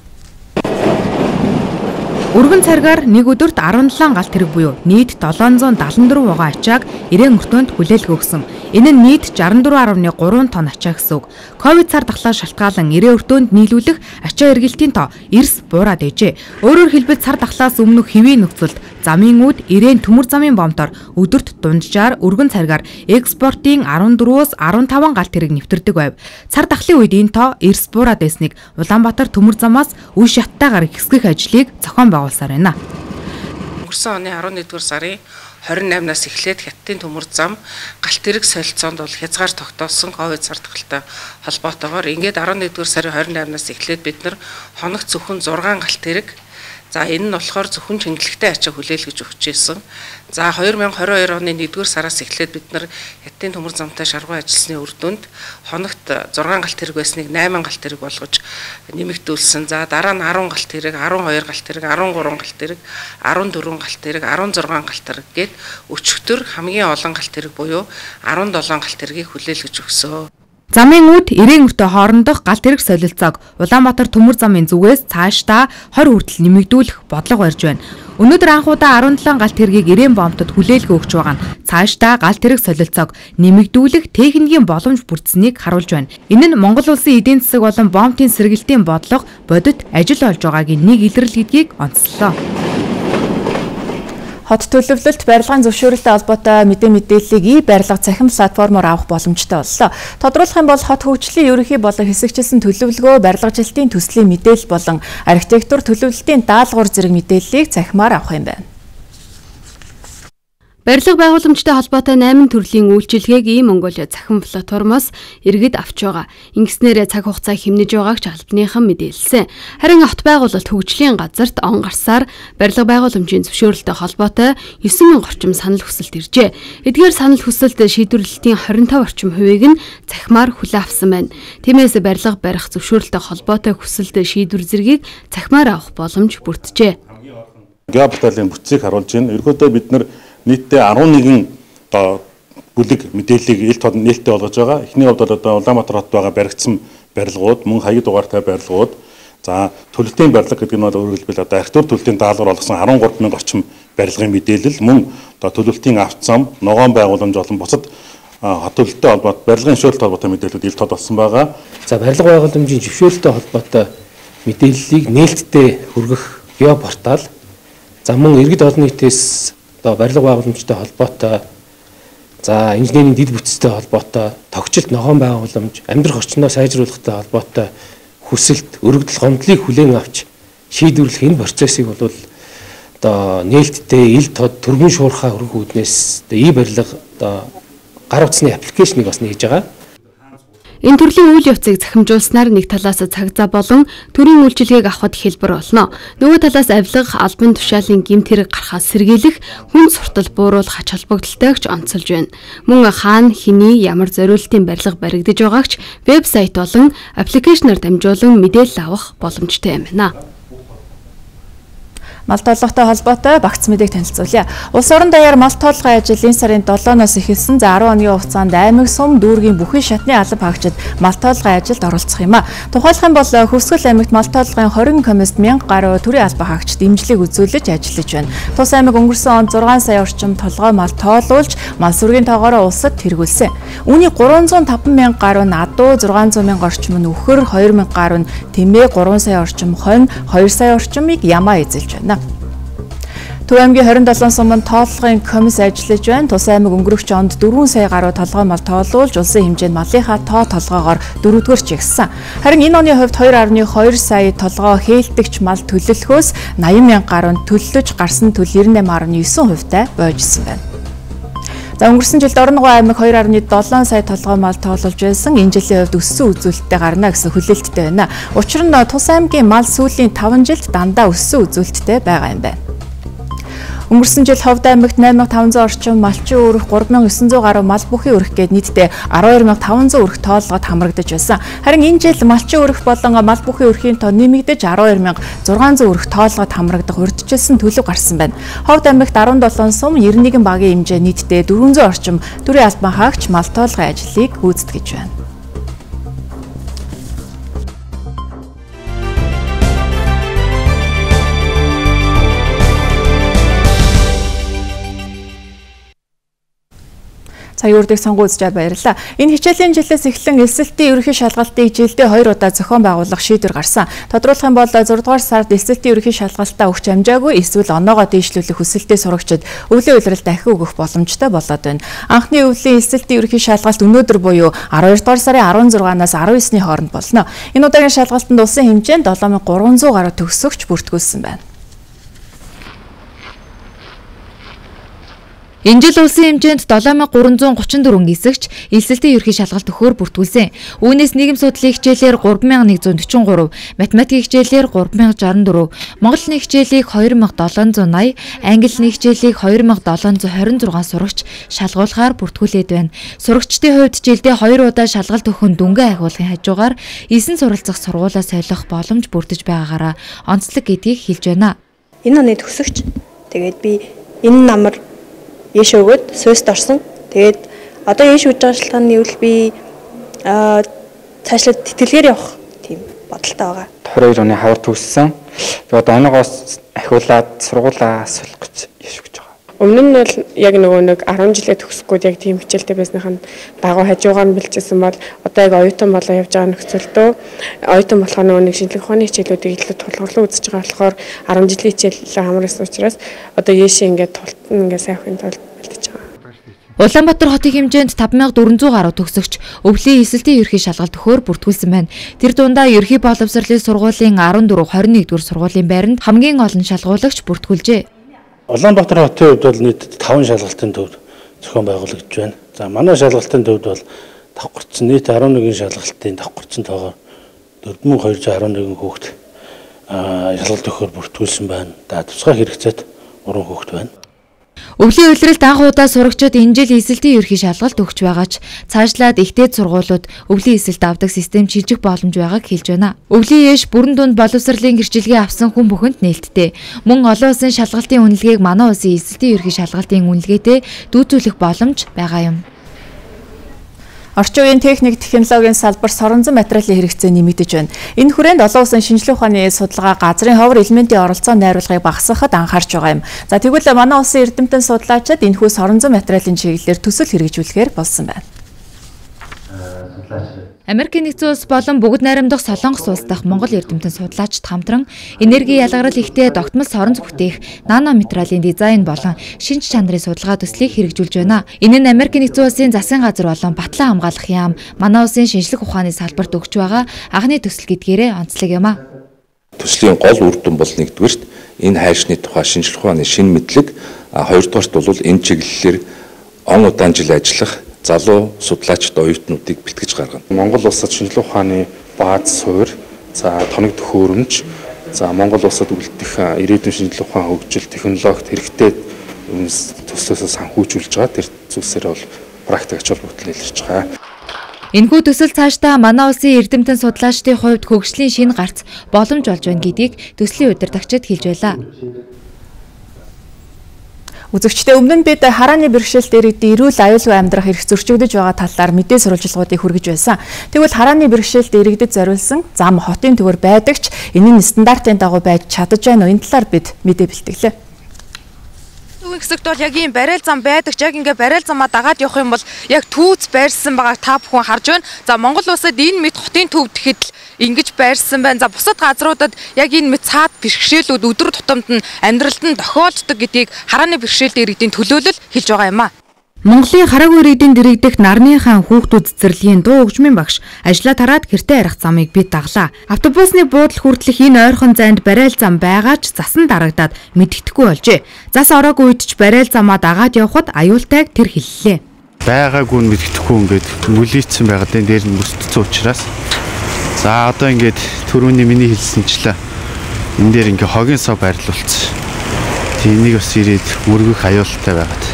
Өргөн царгаар нэг өдөрт seventeen галт тэрэг буюу нийт seven seventy-four вага ачааг эрээн өртөөнд хүлээлт өгсөн. Энэ нь нийт sixty-four point three тонн ачаа гэсэн үг. Ковид цар тахлаа шалтгаалan эрээн өртөөнд нийлүүлэх ачаа эргэлтийн тоо эрс буураад ээжээ. Өөрөөр хэлбэл цар тахлаас өмнөх хэвийн нөхцөлд замын үд эрээн төмөр замын бомтоор өдөрт дунджаар өргөн царгаар экспортын fourteen-аас fifteen галт тэрэг нэвтэрдэг байв. Цар тахлын үед энэ тоо эрс буураад байсныг Улаанбаатар төмөр замаас үе шаттайгаар хэсгэх ажлыг зохион байгуулсаар байна.
Өнгөрсөн оны eleventh сарын twenty-eight-наас эхлээд Хятадын төмөр зам галт тэрэг солилцоонд бол хязгаар тогтоосон ковид цар тахалтай холбоотойгоор ингээд eleventh сарын twenty-eight-наас эхлээд бид нар хоногт зөвхөн six галт тэрэг за энэ нь болохоор зөвхөн чангалтай ачаа хүлээлгэж өгч ирсэн. За twenty twenty-two оны one-р сараас эхлээд бид нар Хятадын төмөр замтай шаргуу ажилласны үр дүнд хоногт six галт тэрэг байсныг eight галт тэрэг болгож нэмэгдүүлсэн. За дараа нь ten галт тэрэг, twelve галт тэрэг, thirteen галт тэрэг, fourteen галт тэрэг, sixteen галт тэрэг гээд өчигдөр хамгийн олон галт тэрэг буюу seventeen галт тэргийг хүлээлгэж өгсөн.
Замын үд эрээн өртөө хоорондох галт тэрэг солилцоог Улаанбаатар төмөр замын зүгээс цаашдаа twenty хүртэл нэмэгдүүлэх бодлого барьж байна. Өнөөдөр анх удаа seventeen галт тэргийг эрээн бомтод хүлээлгэн өгч байгаа нь цаашдаа галт тэрэг солилцоог нэмэгдүүлэх техникийн боломж бүрдсэнийг харуулж байна. Энэ нь Монгол улсын эдийн засаг болон бомтын сэргэлтийн бодлого бодит ажил болж байгаагийн нэг илрэл гэдгийг онцлоо.
Хот төлөвлөлт барилгын зөвшөөрөлтэй холбоотой мэдээ мэдээллийг и-барилга цахим платформоор авах боломжтой боллоо. Тодруулах юм бол хот хөгжлийн ерөнхий болон хэсэгчилсэн төлөвлөгөө, барилгажилтын төслийн мэдээлэл болон архитектур төлөвлөлтийн даалгавар зэрэг мэдээллийг цахимаар авах юм байна.
Барилга байгууламжтай холбоотой найман төрлийн үйлчилгээг и-Mongolia цахим платформоос иргэд авч байгаа. Ингэснээр цаг хугацаа хэмнэж байгааг ч албаныхан мэдээлсэн. Харин хот байгуулалт хөгжлийн газарт он гарсаар барилга байгууламжийн зөвшөөрөлтэй холбоотой девять мянган орчим санал хүсэлт иржээ. Эдгээр санал хүсэлт шийдвэрлэлтийн двадцать пять орчим хувийг нь цахимаар хүлээн авсан байна. Тиймээс барилга барих зөвшөөрөлтэй холбоотой хүсэлт шийдвэр зэргийг цахимаар авах боломж бүрджээ.
Геопорталын бүтцийг харуулж байна. Ерөнхийдөө бид нар нийтдээ арван нэгэн одоо бүлэг мэдээллийг ил тод нээлттэй болгож байгаа. Эхний хувьд одоо Улаанбаатар хот байгаа баригдсан барилгууд, мөн хаяг дугаартай барилгууд. За төлөлтийн барилга гэдэг нь бол өөрөөр хэлбэл одоо архитектур төлөлтийн даалгавар олгосон арван гурван мянга орчим барилгын мэдээлэл, мөн одоо төлөлтийн авт зам, ногоон байгууламж болон бусад хот төлөлттэй холбоотой барилгын зөвшөөрөлтэй холбоотой мэдээлэлүүд ил тод болсон байгаа.
За барилга байгууламжийн зөвшөөрөлтэй холбоотой мэдээллийг нээлттэй хүргэх геопортал, за мөн иргэд олон нийтээс одоо барилга байгууламжтай холбоотой, за инженерийн дэд бүтцтэй холбоотой, тогтчлт ногоон байгууламж, амьдрах орчноо сайжруулахтай холбоотой хүсэлт, өргөдөл, гомдлыг хүлээн авч шийдвэрлэх энэ процессыг бол одоо нээлттэй ил тод төргөн шуурхай өргөх үүднээс и-барилга одоо гар утасны аппликейшнийг бас нээж байгаа.
Энэ төрлийн үйл явцыг захимжуулснаар нэг талаас цаг зав болон төрийн үйлчилгээг авахд хэлбэр болно. Нөгөө талаас авилга, албан тушаалын гэмт хэрэг гарахаас сэргийлэх, хүн суртал бууруулах ач холбогдолтойг ч онцолж байна. Мөн хаана, хэний, ямар зориулалтын барилга баригдаж байгааг ч вебсайт болон аппликейшнээр дамжуулан мэдээлэл авах боломжтой юм байна.
Мал тоолготой холбоотой багц мэдээг танилцуулъя. Улс орон даяар мал тоолгын ажил энэ сарын долооноос эхэлсэн. За арван хоногийн хугацаанд аймаг, сум, дүүргийн бүхэн шатны алба хаагчид мал тоолгын ажилд оролцох юм а. Тухайлах юм бол Хөвсгөл аймагт мал тоолгын хорин комист мянга гаруй төрийн алба хаагчид дэмжлэг үзүүлж ажиллаж байна. Тус аймаг өнгөрсөн онд зургаан сая орчим толгой мал тоолуулж, мал сүргийн тоогоороо улсад хэрэгүүлсэн. Үүний гурван зуун таван мянга гаруй нь адуу, зургаан зуун мянга орчим нь үхэр, хоёр мянга гаруй нь тэмээ, гурван сая орчим хонь, хоёр сая орчимыг ямаа эзэлж байна. Төв аймгийн хорин долоон суманд тооллогын комисс ажиллаж байна. Тус аймаг өнгөрөх онд дөрвөн сая гаруй толгой мал тоолуулж улсын хэмжээнд малынхаа тоо толгоогоор дөрөвдүгээр чигсэн. Харин энэ оны хувьд хоёр гаруй хоёр сая толгой хээлтэгч мал төлөлөхөөс найман мянга гаруй төлөлж гарсан төл девяносто восемь гаруй девять хувьтай бойжсэн байна. За өнгөрсөн жилд Орон нугай аймаг хоёр гаруй долоон сая толгой мал тоолуулж байсан. Энэ жилийн хувьд өссөн үзүүлэлттэй гарна гэсэн хүлээлттэй байна. Учир нь Тус аймгийн мал сүүлийн таван жилд дандаа өссөн үзүүлэлттэй байгаа юм байна. Өнгөрсөн жил Ховд аймагт восемь мянган таван зуун орчим малчин өрх, гурван мянган девять жүз гаруй мал бүхий өрх гээд нийтдээ арван хоёр мянган таван зуун өрх тоолгод хамрагдаж байсан. Харин энэ жил малчин өрх болон мал бүхий өрхийн тоо нэмэгдэж арван хоёр мянган зургаан зуун өрх тоолгод хамрагдах урьдчилсан төлөв гарсан байна. Ховд аймагт арван долоон сум, девяносто нэгэн багийн хэмжээ нийтдээ дөрвөн зуун орчим төрийн албан хаагч мал тоолгын ажлыг гүйцэтгэж байна. Сая үрдэг сонгуульд үзэж баярлалаа. Энэ хичээлийн жилээс эхлэн эсэлтийн ерөнхий шалгалтыг жилдээ хоёр удаа зохион байгуулах шийдвэр гарсан. Тодруулах юм бол зургаан дугаар сард эсэлтийн ерөнхий шалгалтаа өгч амжаагүй, эсвэл оноогоо дээшлүүлэх хүсэлтэй сурагчид өвлийн улиралд дахин өгөх боломжтой болоод байна. Анхны өвлийн эсэлтийн ерөнхий шалгалт өнөөдөр буюу арван хоёр дугаар сарын арван зургаанаас арван девятний хооронд болно. Энэ удаагийн шалгалтанд улсын хэмжээнд долоон мянган гурван зуун гаруй төгсөгч бүртгүүлсэн байна.
Энэ жил улсын хэмжээнд долоон мянган гурван зуун гучин дөрвөн эсэгч эсэлтийн ерөнхий шалгалт өгөхөөр бүртгүүлсэн. Үүнээс нийгэм судлалын хичээлээр гурван мянган нэгэн зуун төрөв, математикийн хичээлээр гурван мянган шарсан дөрөв, монголын хичээлийг хоёр мянган долоон зуун аян, английн хичээлийг хоёр мянган долоон зуун хорин зургаан сурагч шалгуулахаар бүртгүүлээд байна. Сурагчдын хувьд жилдээ хоёр удаа шалгалт өгөх нь дүнгийн агуулгын хажуугаар эсэн суралцах сургуулаа солих боломж бүрдэж байгаагаараа онцлог гэдгийг хэлж байна.
Энэ оны төгсөгч тэгээд би энэ намар ийш өгөөд Свист орсон. Тэгээд одоо ийш үж байгаа шалтгааны үл би цаашлаад тэтгэлгээр явах тийм бодолтой байгаа.
хоёр оны хавар төгссөн. Тэгээд одоо оноогоос ахиулаад сургуулаа асуулах гэж яш гэж байгаа.
Өмнө нь бол яг нөгөө нэг арван жилээ төгсөхгүй яг тийм хичээлтэй байсныхан дагуу хажуугаар нь бэлчээсэн бол одоо яг оюутан болоо явж байгаа нөхцөлдөө оюутан болохоор нөгөө нэг шинжлэх ухааны хичээлүүдийг илүү тулгуурлан үзэж байгаа болохоор арван жилийн хичээлээ хамруулсан учраас одоо яашаа ингээд тултан ингээд сайхын тулд бэлтэж байгаа.
Улаанбаатар хотын хэмжээнд таван мянга дөрвөн зуун гаруй төгсөгч өвлийн эсэлтийн ерхий шалгалт өгөхөөр бүртгүүлсэн байна. Тэр дундаа ерхий боловсролын сургуулийн арван дөрөв хорин нэгдүгээр сургуулийн байранд хамгийн олон шалгуулагч бүртгүүлжээ.
Улаанбаатар хотын хувьд бол нийт таван шалгалтын төвд зохион байгуулагдж байна. За манай шалгалтын төвд бол давхарцсан нийт арван нэгэн шалгалтын давхарцсан тоогоор дөрвөн мянган хоёрсот арван нэгэн хүүхэд шалгалт өгөхөөр бүртгүүлсэн байна. За тусгай хэрэгцээт гурван хүүхэд байна.
Өвлийн үйлрэлд анх удаа сурагчид энэ жил эсэлтийн ерхий шалгалт өгч байгаа ч цаашлаад ихтэй сургуулиуд өвлийн эсэлт авдаг систем шилжих боломж байгааг хэлж байна. Өвлийн ээш бүрэн дунд боловсролын гэрчлэгээ авсан хүн бүхэнд нээлттэй. Мөн олон улсын шалгалтын үнэлгээг манай улсын эсэлтийн ерхий шалгалтын үнэлгээтэй дүүцүүлэх боломж байгаа юм. Орчин үеийн техник технологийн салбар соронзон материалын хэрэгцээ нэмэгдэж байна. Энэ хүрээнд олон улсын шинжлэх ухааны судалгаа газрын ховор элементийн оролцоо найруулгыг багасгахад анхаарч байгаа юм. За тэгвэл манай улсын эрдэмтэн судлаачид энэхүү соронзон материалын чиглэлээр төсөл хэрэгжүүлэхээр болсон байна. Америкийн нэгдсэн улс болон бүгд найрамдах Солонгос улс дахь Монгол эрдэмтэн судлаачид хамтран энерги ялгарал ихтэй тогтмол соронз бүтээх нанометралын дизайн болон шинж чанарын судалгаа төслийг хэрэгжүүлж байна. Энэ нь Америкийн нэгдсэн улсын засгийн газар болон батлан хамгаалах яам манай улсын шинжлэх ухааны салбарт өгч байгаа анхны төсөл гэдгээрээ онцлог юм а.
Төслийн гол үр дүн бол нэгдүгээрт энэ хайршны тухай шинжлэх ухааны шинэ мэдлэг, хоёрдугаарт бол энэ чиглэлээр он удаан жил ажиллах залуу судлаачид оюутнуудыг бэлтгэж гаргана.
Монгол улсад шинжлэх ухааны бааз суурь, за тоног төхөөрөмж, за Монгол улсад үлдэх ирээдүйн шинжлэх ухаан хөгжил технологид хэрэгтэй төслөөсөө санхүүжүүлж байгаа. Тэр зүйлсээр бол практик ач холбогдол илэрч байгаа.
Энэхүү төсөл цаашдаа манай улсын эрдэмтэн судлаачдын хувьд хөгжлийн шинэ гарц боломж болж байна гэдгийг төслийн удирдагчид хэлж байлаа. Үзэгчдээ өмнө нь бид харааны бэрхшээлт иргэдийн эрүүл аюулгүй амьдрах эрх зөрчигдөж байгаа талаар мэдээ сурвалжлагуудыг хүргэж байсан. Тэгвэл харааны бэрхшээлт иргэдэд зориулсан зам хотын төвөр байдагч энэ нь стандартын дагуу байж чадаж байна уу? Энэ талаар бид мэдээ бэлтгэлээ.
Түүний хэсэгт бол яг ийм барайл зам байдаг ч яг ингээ барайл замаа дагаад явах юм бол яг түүц байрсан байгааг та бүхэн харж байна. За Монгол улсад энэ мэд хотын төв гэхэд л ингэж байрсан байна. За бусад газруудад яг энэ мэд цаад бэрхшээлүүд өдөр тутамд нь амьдралд нь тохиолддог гэдгийг харааны бэрхшээлт иргэдийн төлөөлөл хэлж байгаа юм а.
Монголын хараагүй иргэдийн дэргэдэх нарныхан хүүхдүүд цэцэрлэгийн дуу хөгжмийн багш ажлаа тараад гэртээ арих замыг бид даглаа. Автобусны буудал хүртэлх энэ ойрхон зайд барайл зам байгаа ч засан дарагдаад мэддэхгүй болжээ. Зас ороогүй үед ч барайл замаа дагаад явхад аюултайг тэр хэллээ.
Байгаагүй нь мэддэхгүй ингээд мүлийцсэн байгаад энэ дээр нь мөсдсөн учраас за одоо ингээд түрүүний миний хэлсэнчлээ энэ дээр ингээ хогийн сав байрлуулсан. Тэнийг бас ирээд мөргөх аюултай байгаад.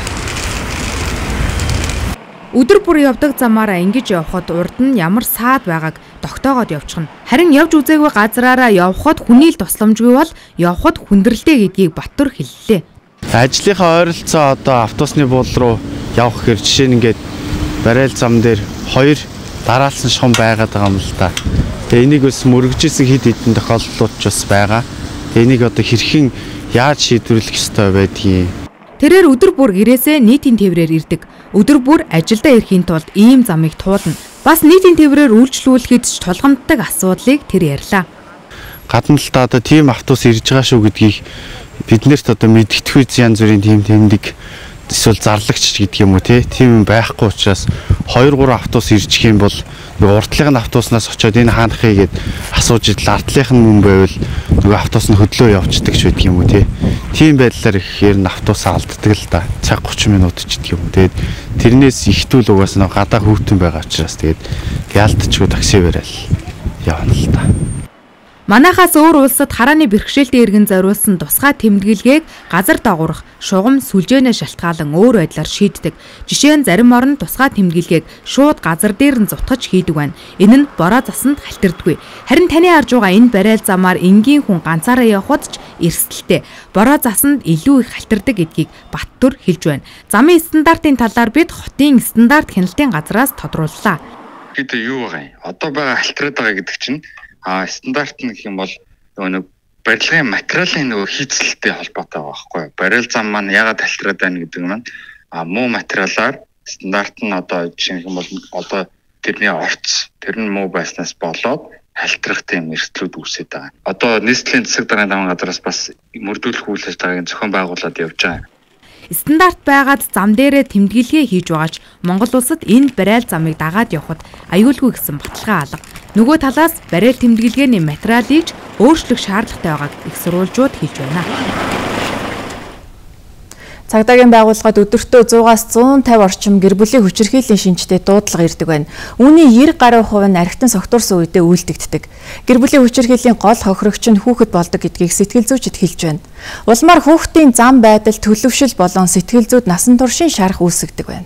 Өдөр бүр явдаг замаараа ингэж явхад урд нь ямар саад байгааг тогтоогоод явчихна. Харин явж үзээгүй газраараа явхад хүний л тусламжгүй бол явхад хүндрэлтэй гэдгийг Баттүр хэллээ.
Ажлынхаа ойролцоо одоо автобусны буудал руу явах хэрэг жишээ нь ингээд барайл зам дээр хоёр дараалсан шон байгаад байгаа юм л да. Тэгээ энийг бас мөргөжсэн хэд хэдэн тохиолдлууд ч бас байгаа. Энийг одоо хэрхэн яаж шийдвэрлэх ёстой байдгийг.
Тэрээр өдөр бүр гэрээсээ нийтийн тээврээр ирдэг. Өдөр бүр ажилдаа ирэхийн тулд ийм замыг туулна. Бас нийтийн тээврээр үйлчлүүлэхэд ч тулгамддаг асуудлыг тэр ярьлаа.
Гадна л та одоо тийм автобус ирж байгаа шүү гэдгийг биднэрт одоо мэдгэдэх үз янз бүрийн тийм тэмдэг эсвэл зарлагч гэдэг юм уу тийм байхгүй учраас хоёр гурван автобус ирчих юм бол нөгөө уртлынх нь автобуснаас очиод энэ хаанахыг гээд асууж идэл артлынх нь мөн байвал нөгөө автобус нь хөдлөө явцдаг ч байдаг юм уу тийм байдлаар ихээр нь автобус алддаг л да цаг гучин минут ч гэдэг юм уу тэгээд тэрнээс ихтүүл угаас нөгөө гадаа хүүтэн байгаа учраас тэгээд яалтчгүй такси барайл явна л да.
Манайхаас өөр улсад харааны бэрхшээлтэй иргэн зориулсан тусгай тэмдэглэгийг газар дагуурх, шугам, сүлжээнээ шалтгаалan өөр байдлаар шийддэг. Жишээ нь зарим орнд тусгай тэмдэглэгийг шууд газар дээр нь зутгаж хийдэг байна. Энэ нь бороо засанд халтардаггүй. Харин таны харж байгаа энэ барайл замаар энгийн хүн ганцаараа явхад ч эрсдэлтэй. Бороо засанд илүү их халтардаг гэдгийг Баттүр хэлж байна. Замын стандартын талаар бид хотын стандарт хяналтын газраас тодрууллаа.
Бид юу байгаа юм? Одоо байгаа халтраад байгаа гэдэг чинь а стандарт нь гэх юм бол нөгөө нэг
барилгын материалын нөгөө хийцэлтэй холбоотой байгаа байхгүй юу? Барил зам маань ягаад талтараад байна гэдэг нь а муу материалаар стандарт нь одоо жишээ нь бол одоо тэрний орц тэр нь муу байснаас болоод халтрах тийм эрсдлүүд үүсэж байгаа. Одоо нийслэлийн засаг даргын даван газраас бас мөрдүүлэх үйл ажиллагааг зохион байгуулад явж байгаа.
Стандарт байгаад зам дээрээ тэмдэглэгээ хийж байгаач Монгол улсад энэ барайл замыг дагаад явхад аюулгүй гэсэн баталгаа алга. Нөгөө талаас барайл тэмдэглэгээний материалыг ч өөрчлөх шаардлагатай байгааг их сурвалжууд хэлж байна.
Цагдаагийн байгууллагад өдөртөө зуугаас зуун тавь орчим гэр бүлийн хүчирхийллийн шинжтэй дуудлага ирдэг байна. Үүний девять гаруй хувь нь архитан согтуурсан үедээ үйлдэгддэг. Гэр бүлийн хүчирхийллийн гол хохирогч нь хүүхэд болдог гэдгийг сэтгэл зүйчид хэлж байна. Улмаар хүүхдийн зам байдал төлөвшил болон сэтгэл зүйд насан туршийн шарах үүсгдэг байна.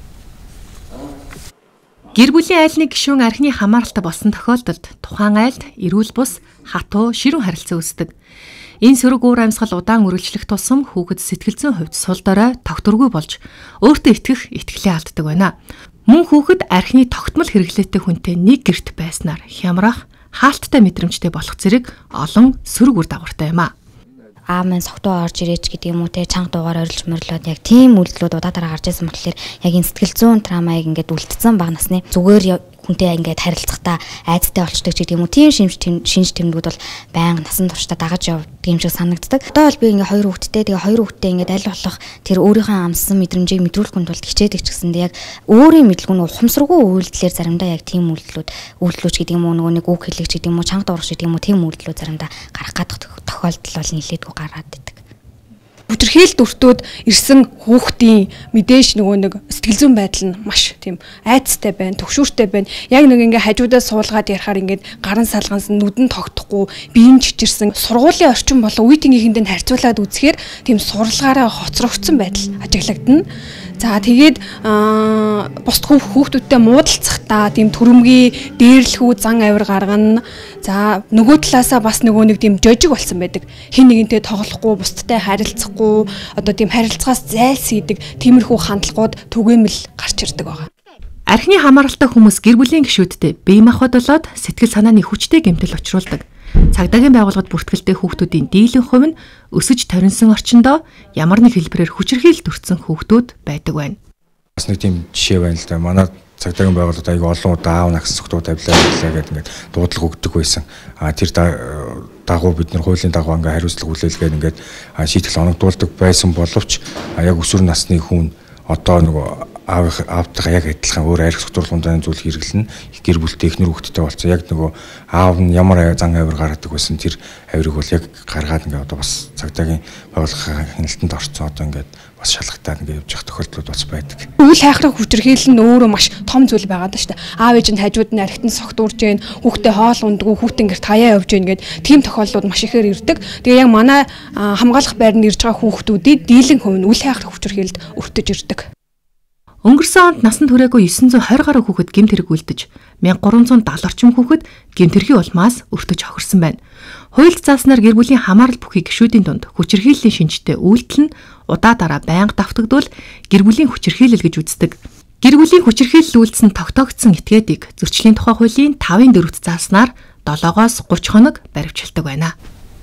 Гэр бүлийн айл нэг гишүүн архины хамааралтай болсон тохиолдолд тухайн айлд эрүүл бус, хатуу, ширүүн харилцаа үүсдэг. Энэ сөрөг уур амьсгал удаан үргэлжлэх тусам хүүхэд сэтгэл зүйн хувьд сул дорой тогтворгүй болж өөртөө итгэх итгэлээ алддаг байна. Мөн хүүхэд архины тогтмол хэрэглээтэй хүнтэй нэг гэрт байснаар хямрах, хаалттай мэдрэмжтэй болох зэрэг олон сөрөг үр дагавартай юм а.
Аав маань согтуу орж ирээч гэдэг юм уу те чанга дуугаар орилж мөрлөөд яг тийм үйлдэлүүд удаа дараа гарч ирсэн болохоор яг энэ сэтгэл зүйн травмыг ингээд үлдсэн баг насны зүгээр хүнтэй ингээд харилцахдаа айцтай болчдөг гэдэг юм уу тийм шинж шинж тэмдгүүд бол байнга насан туршдаа дагаж явдаг юм шиг санагддаг. Одоо бол би ингээд хоёр хүүхэдтэй тэгээ хоёр хүүхэдтэй ингээд аль болох тэр өөрийнхөө амссан мэдрэмжийг мэдрүүлэхэд тулд хичээдэг ч гэсэндээ яг өөрийн мэдлэгүн ухамсаргүй үйлдэлээр заримдаа яг тийм үйлдэлүүд үйлдэлүүч гэдэг юм уу нөгөө нэг үг хэлэгч гэдэг юм уу чанга дуурах гэдэг юм уу тийм үйлдэлүүд заримдаа гарах гадах тохиолдол бол нэлээдгүй гараад байдаг.
Хүчирхийлэлд өртөөд ирсэн хүүхдийн мэдээж нөгөө нэг сэтгэл зүйн байдал нь маш тийм айцтай байна, төгшүүртэй байна. Яг нэг ингээ хажуудаа суулгаад ярахаар ингээд гарын салганс нүдэн тогтохгүй, биеийн чичирсэн сургуулийн орчин болон үеийнхэнд нь харьцуулаад үзэхээр тийм сурлагаараа хоцрогдсон байдал ажиглагдана. За тэгээд бусд хүүхдүүдтэй муудалцахдаа тийм төрөмгийн дээрлэхүү зан авир гаргана. За нөгөө талаасаа бас нөгөө нэг тийм жожиг болсон байдаг. Хин нэгэнтэй тоглохгүй, бусдтай харилцахгүй, одоо тийм харилцагаас зайлсхийдэг тиймэрхүү хандлагууд түгээмэл гарч ирдэг байгаа.
Архины хамааралтай хүмүүс гэр бүлийн гишүүдтэй бие махбод болоод сэтгэл санааны хүчтэй гэмтэл учруулдаг. Цагдаагийн байгууллагад бүртгэлтэй хүүхдүүдийн дийлэн хувь нь өсөж торинсон орчиндөө ямар нэг хэлбэрээр хүчирхийлэлд өртсөн хүүхдүүд байдаг байна.
Бас нэг тийм жишээ байна л да. Манай цагдаагийн байгууллагад аяг олон удаа аав нагсан согтуу тавилаа гэдэг ингээд дуудлага өгдөг байсан. А тэр дагуу бид нар хуулийн дагуу ингээд хариуцлага хүлээлгээд ингээд шийтгэл оногдуулдаг байсан боловч яг өсвөр насны хүн одоо нөгөө аав аавтайгаа яг адилхан өөр арх согтуурлын зүйл хэрэглэн гэр бүлтэй эхнэр хүүхэдтэй болсон. Яг нөгөө аав нь ямар зан авир гаргадаг байсан тэр авирыг бол яг гаргаад ингээд одоо бас цагдаагийн байгууллагын хяналтанд орцсон одоо ингээд бас шалгалтаар ингээд явж явах тохиолдлууд бас байдаг.
Үйл хайхрах хүчирхийлэл нь өөрөө маш том зүйл байгаа даа шүү дээ. Аав ээж нь хажууд нь архитан согтуурж гэн хүүхдээ хоол ундгүй хүүхдээ ингээд хаяа явж гэн гээд тийм тохиолдлууд маш ихээр ирдэг. Тэгээ яг манай хамгаалах байранд ирж байгаа хүүхдүүдийн дийлэн хувь нь үйл хайхрах хүчирхийлэлд өртөж ирдэг.
Өнгөрсөн онд насан туршаагүй нine hundred twenty гаруй хүүхэд гэмт хэрэг үлдэж, one thousand three hundred seventy орчим хүүхэд гэмт хэргийн улмаас өртөж хохирсон байна. Хуульд зааснаар гэр бүлийн хамаарал бүхий гишүүдийн дунд хүчирхийллийн шинжтэй үйлдэл нь удаа дараа байнга давтагдвал гэр бүлийн хүчирхийлэл гэж үздэг. Гэр бүлийн хүчирхийлэл үйлдэлсэн тогтоогдсон этгээдийг зөрчлийн тухай хуулийн five дөрөвт зааснаар seven-оос thirty хоног баривчилдаг байна.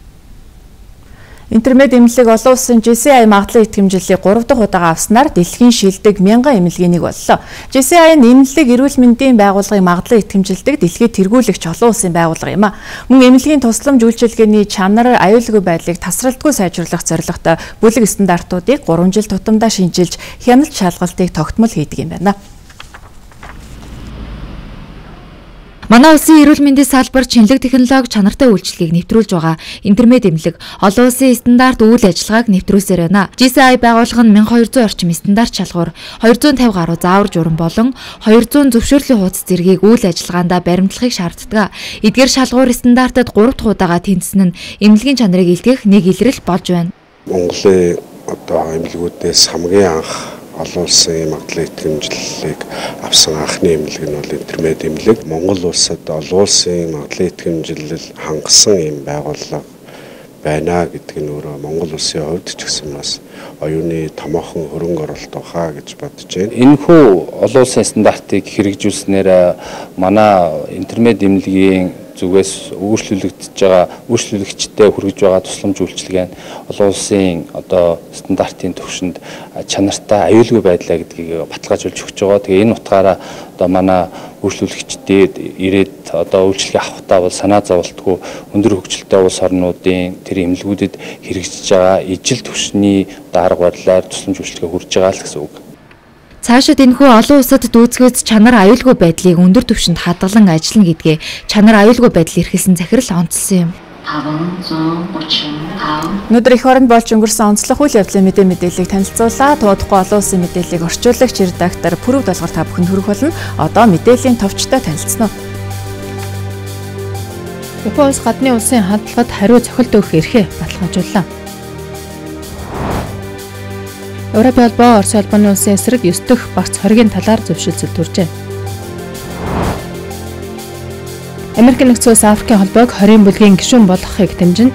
Интермед эмнэлэг олон улсын G C I магадлан итгэмжлэлийг three дахь удаага авснаар дэлхийн шилдэг мянган эмнэлгийн нэг боллоо. G C I нь эмнэлэг эрүүл мэндийн байгууллагын магадлан итгэмжилдэг дэлхийд тэргүүлэгч олон улсын байгууллага юм а. Мөн эмнэлгийн тусламж үйлчилгээний чанар, аюулгүй байдлыг тасралтгүй сайжруулах зорилготой бүлэг стандартуудыг three жил тутамдаа шинжилж, хяналт шалгалтыг тогтмол хийдэг юм байна.
Манай улсын эрүүл мэндийн салбар шинэлэг технологи чанартай үйлчлэгийг нэвтрүүлж байгаа интермед эмнэлэг олон улсын стандарт үйл ажиллагааг нэвтрүүлсээр байна. G C I байгууллага нь twelve hundred орчим стандарт шалгуур, two hundred fifty гаруй заавар журам болон two hundred зөвшөөрлийн хуудас зэргийг үйл ажиллагаанд баримтлахыг шаарддаг. Эдгээр шалгуур стандартад three дахь удаага тэнцсэн нь эмнэлгийн чанарыг илтгэх нэг илрэл болж байна.
Монголын одоо эмнэлгүүдээс хамгийн анх олон улсын магадлан итгэмжлэлийг авсан анхны эмнэлэг нь бол интермед эмнэлэг. Монгол улсад олон улсын магадлан итгэмжлэл хангасан юм байгууллага байна гэдэг нь өөрөө Монгол улсын хувьд ч гэсэн бас оюуны томоохон хөрөнгө оруулалт баха гэж бодож байна.
Энэхүү олон улсын стандартыг хэрэгжүүлснээр манай интермед эмнэлгийн
зүгээс өөрчлөлөгдөж байгаа өөрчлөлөгчтэй хүргэж байгаа тусламж үйлчилгээ нь олон улсын одоо стандартын түвшинд чанартай аюулгүй байдлаа гэдгийг баталгаажуулж өгч байгаа. Тэгээ энэ утгаараа одоо манай өөрчлөлөгчдөд ирээд одоо үйлчилгээ авахтаа бол санаа зовлтгүй өндөр хөгжилтэй улс орнуудын тэр эмнэлгүүдэд хэрэгжиж байгаа ижил түвшний дарга барилаар тусламж үйлчилгээ хүрж байгаа л гэсэн үг.
Цаашид энэхүү олон улсад дүүцгээд чанар аюулгүй байдлыг өндөр түвшинд хадгалан ажиллана гэдгээ чанар аюулгүй байдал эрхэлсэн захирал онцлсон юм. Өнөөдөр их оронд болж өнгөрсөн онцлог үйл явдлын мэдээ мэдээллийг танилцуулаа. Туудахгүй олон улсын мэдээллийг орчуулагч редактор Пүрэв Долгор та бүхэнд хүргэх болно. Одоо мэдээллийн товчтой танилцсан уу? Японы улс гадны улсын хандлагад хариу цохилт өгөх эрхээ баталгаажууллаа. Европын холбоо Орос улбаны улсын эсрэг ёс дэх багц хоригийн талаар зөвшөөрлөж төржээ. Америк нэгдсэн улс Африкийн холбоог хорийн бүлгийн гишүүн болгохыг дэмжинэ.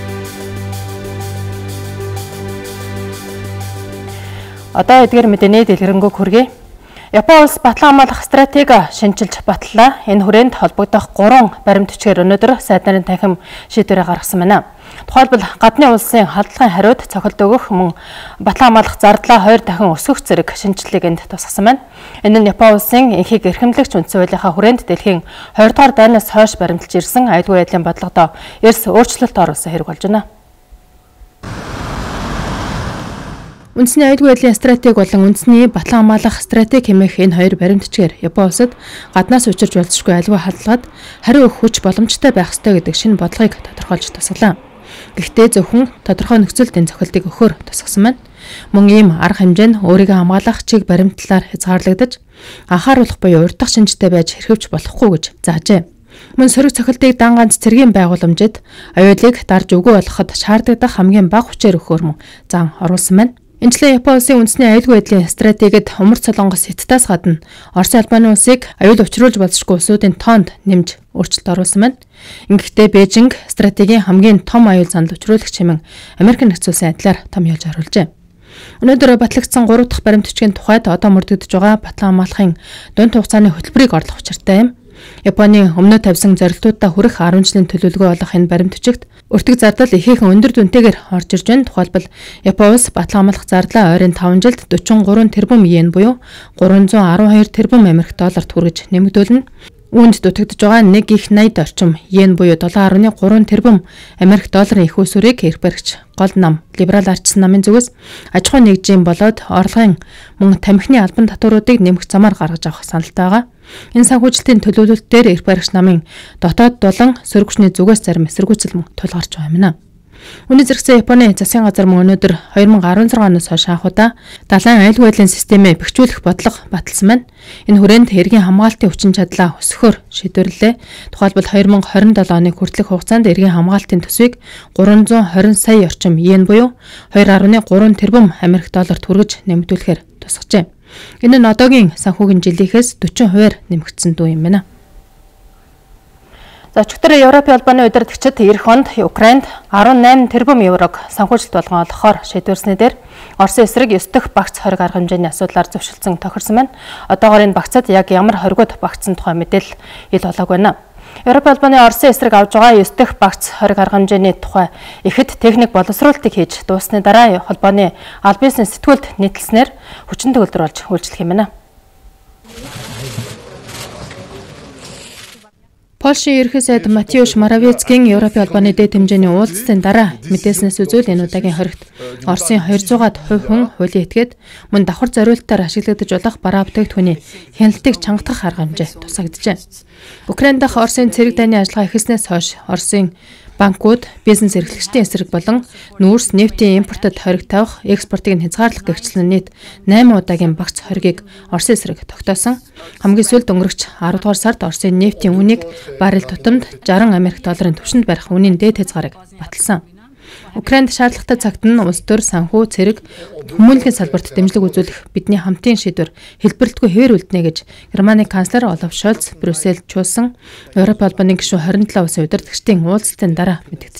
Одоо эдгээр мэдээний дэлгэрэнгүй хүргэе. Японы улс батлан хамгаалах стратеги шинжилж батллаа. Энэ хүрээнд холбогдох гурван баримт бичгээр өнөөдөр сайд нарын танхим шийдвэрээ гаргасан байна. Тухайлбал гадны улсын халдлагын хариуд цохилт өгөх мөн батлан хамгаалах зардлаа хоёр дахин өсгөх зэрэг шинжилгээг энд тусгасан байна. Энэ нь Японы улсын энхийг эрхэмлэгч үндсэн хуулийнхаа хүрээнд дэлхийн хоёр дугаар дайнаас хойш баримталж ирсэн аюулгүй байдлын бодлогодоо эрс өөрчлөлт оруулсан хэрэг болж байна. Үндэсний аюулгүй байдлын стратеги болон үндэсний батлан хамгаалах стратеги хэмээх энэ хоёр баримтчгээр Японы улсад гаднаас учирч болзошгүй аюулгүй халдлагад хариу өгөх хүч боломжтой байх ёстой гэдэг шинэ бодлогыг тодорхойлж тусгалаа. Гэхдээ зөвхөн тодорхой нөхцөлд энэ цохилтыг өгөхөөр тусгасан байна. Мөн ийм арга хэмжээ нь өөрийгөө хамгаалах чиг баримтлалаар хязгаарлагдаж анхааруулах буюу урьдах шинжтэй байж хэрхэвч болохгүй гэж заажээ. Мөн сөрөг цохилтыг дан ганц цэргийн байгууламжид аюулыг дарж үгүй болгоход шаардлагатай хамгийн бага хүчээр өгөхөөр мөн зан оруулсан байна. Энэчлэн Японы улсын үндэсний аюулгүй байдлын стратегид Умар Солонгос Хятадаас гадна Орос улбаны улсыг аюул учруулж болзошгүй улсуудын тоонд нэмж өөрчлөлт оруулсан байна. Ингэхдээ Бээжинг стратегийн хамгийн том аюул санал учруулагч хэмээн Америк нэгдсэн улсын адилаар том ялж харуулжээ. Өнөөдөр батлагдсан гурав дахь баримт бичгийн тухайд одоо мөрдөгдөж байгаа батлан хамгаалахын дунд хугацааны хөтөлбөрийг орлох учиртай юм. Японы өмнө тавьсан зорилтуудаа хүрэх арван жилийн төлөвлөгөө болох энэ баримт бичигт өртөг зардал ихээхэн өндөр дүнтэйгээр орж ирж байна. Тухайлбал Японы улс батлан хамгаалах зардлаа ойрын таван жилд дөрвөн тэрбум йен буюу гурван зуун арван хоёр тэрбум Америк долларт хүргэж нэмэгдүүлнэ. Үүнд дутагдж байгаа нэг их найд орчим йен буюу долоон гаруй гурван тэрбум Америк долларын их усүрийг эрх баригч гол нам либерал ардчсан намын зүгээс аж ахуйн нэгжийн болоод орлогын мөн тамхины албан татваруудыг нэмэх замаар гаргаж авах саналтай байгаа. Энэ санхүүжилтийн төлөвлөлтөөр эрх баригч намын дотоод болон сөрөгчний зүгээс зарим эсэргүүцэл мөн тулгарч байгаа юм. Үүний зэрэгцээ Японы засгийн газар мөн өнөөдөр хоёр мың арван зургаан оноос хойш анхудаа далайн аюулгүй байдлын системээ бэхжүүлэх бодлого баталсан байна. Энэ хүрээнд эргийн хамгаалтын хүчин чадлаа өсгөхөөр шийдвэрлэлээ. Тухайлбал хоёр мың хорин долоо оны хүртэлх хугацаанд эргийн хамгаалтын төсвийг гурван зуун хорин сая орчим йен буюу хоёр гаруй гурван тэрбум Америк долларт хүргэж нэмэгдүүлэхээр тусгажээ. Энэ нь одоогийн санхүүгийн жилийнхээс дөрвөн хувиар нэмэгдсэн дүү юм байна. За өчигдөр Европын холбооны удирдагчид эх онд Украинд арван найман тэрбум еврог санхүүжилт болгон олгохоор шийдвэрснээр дээр Оросын эсрэг ёс дэх багц хориг арга хэмжээний асуудлаар зөвшөлдсөн тохирсон байна. Одоогоор энэ багцад яг ямар хоригод багцсан тухай мэдээлэл ил болоогүй байна. Европын холбооны Оросын эсрэг авж байгаа ёс дэх багц хориг арга хэмжээний тухай ихэд техник боловсруулалтыг хийж дууссаны дараа холбооны аль бизнес сэтгүүлд нийтлснээр хүчин төгөлдөр болж үйлчлэх юм байна. Польшийн ерөнхий сайд Матеуш Моравецкийн Европын холбооны дэд хэмжээний уулзалтын дараа мэдээснээс үзвэл энэ удаагийн хоригт Оросын хоёрзуугаад хувь хүн хуулийн этгээд мөн давхар зориулалтаар ашиглагдаж болох бараа бүтээгдэхүүний хяналтыг чангатгах арга хэмжээ тусагджээ. Украинд дахь Оросын цэрэг дайны ажиллагаа эхэлснээс хойш Оросын банкуд, бизнес эрхлэгчдийн эсрэг болон нүүрс нефтийн импортод хориг тавих, экспортыг хязгаарлах гэгчлэн нийт найман удаагийн багц хоригийг Оросын эсрэг тогтоосон. Хамгийн сүүлд өнгөрөгч арав дугаар сард Оросын нефтийн үнийг баррел тутамд шаран Америк долларын түвшинд барих үнийн дээд хязгаарыг баталсан. Украинд шаардлагатай цагт нь улс төр санхүү цэрэг хүмүүнлэгийн салбарт дэмжлэг үзүүлэх бидний хамтын шийдвэр хэлбэрлэлтгүй хэвээр үлднэ гэж Германы канцлер Олаф Шольц Брюсселд чуулсан Европын холбооны гишүүн хорин долоо улсын удирдагчдын уулзалтын дараа мэдэгджээ.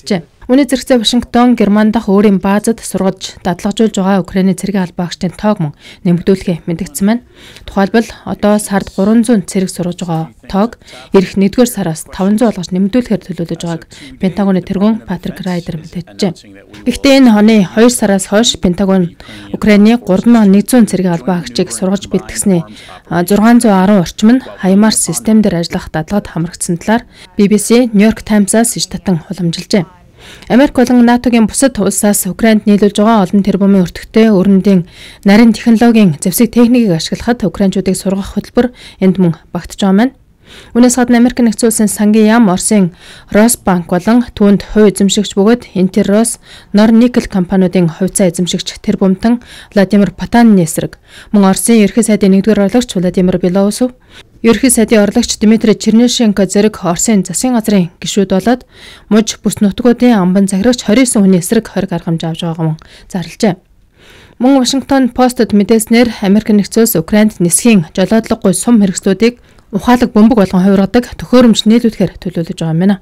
Үүний зэрэгцээ Вашингтон Герман дахь өөрийн баазад сургаж дадлагжуулж байгаа Украины цэргийн албаагчдын тоог мөн нэмэгдүүлэхээ мэдгдсэн байна. Тухайлбал одоо сард гурван зуун цэрэг сургаж байгаа тоог эх нэгдүгээр сараас таван зуун болгож нэмэгдүүлэхээр төлөвлөж байгааг Пентагоны тэргүүн Патрик Райдер мэдэгджээ. Гэхдээ энэ оны хоёр сараас хойш Пентагон Украины гурван мянган нэгдүгээр цэргийн албаагчийг сургаж бэлтгэсний зургаан зуун арван орчим нь хаймар систем дээр ажиллах дадлагад хамрагдсан талаар би би си Нью-Йорк Таймсаас иш татан уламжилжээ. Америк болон НАТОгийн бусад улсаас Украинд нийлүүлж байгаа олон тэрбумын өртөгтэй өрөндийн нарийн технологийн зэвсэг техникийг ашиглахад украинчуудыг сургах хөтөлбөр энд мөн багтж байгаа маань. Үүнээс гадна Америк нэгдсэн улсын сангийн яам Оросын Росбанк болон түүнд хувь эзэмшигч бөгөөд Интеррос, Норникл компаниудын хувьцаа эзэмшигч тэрбумтан Владимир Потанины эсрэг, мөн Оросын ерхий сайдын нэгдүгээр орлогч Владимир Белоусов, ерхий сайдын орлогч Дмитрий Чернышенко зэрэг Оросын засгийн газрын гишүүд болоод муж бүс нутгуудын амбан захирагч двадцать девять хүний эсрэг хориг аргамж авч байгаа мөн зарлжээ. Мөн Вашингтон Постод мэдээснээр Америк нэгдсэн улс Украинд нисхийн жолоодлогогүй сум хэрэгслүүдийг ухаалаг бөмбөг болгон хувиргадаг төхөөрөмж нийлүүлэхээр төлөвлөж байгаа юм байна.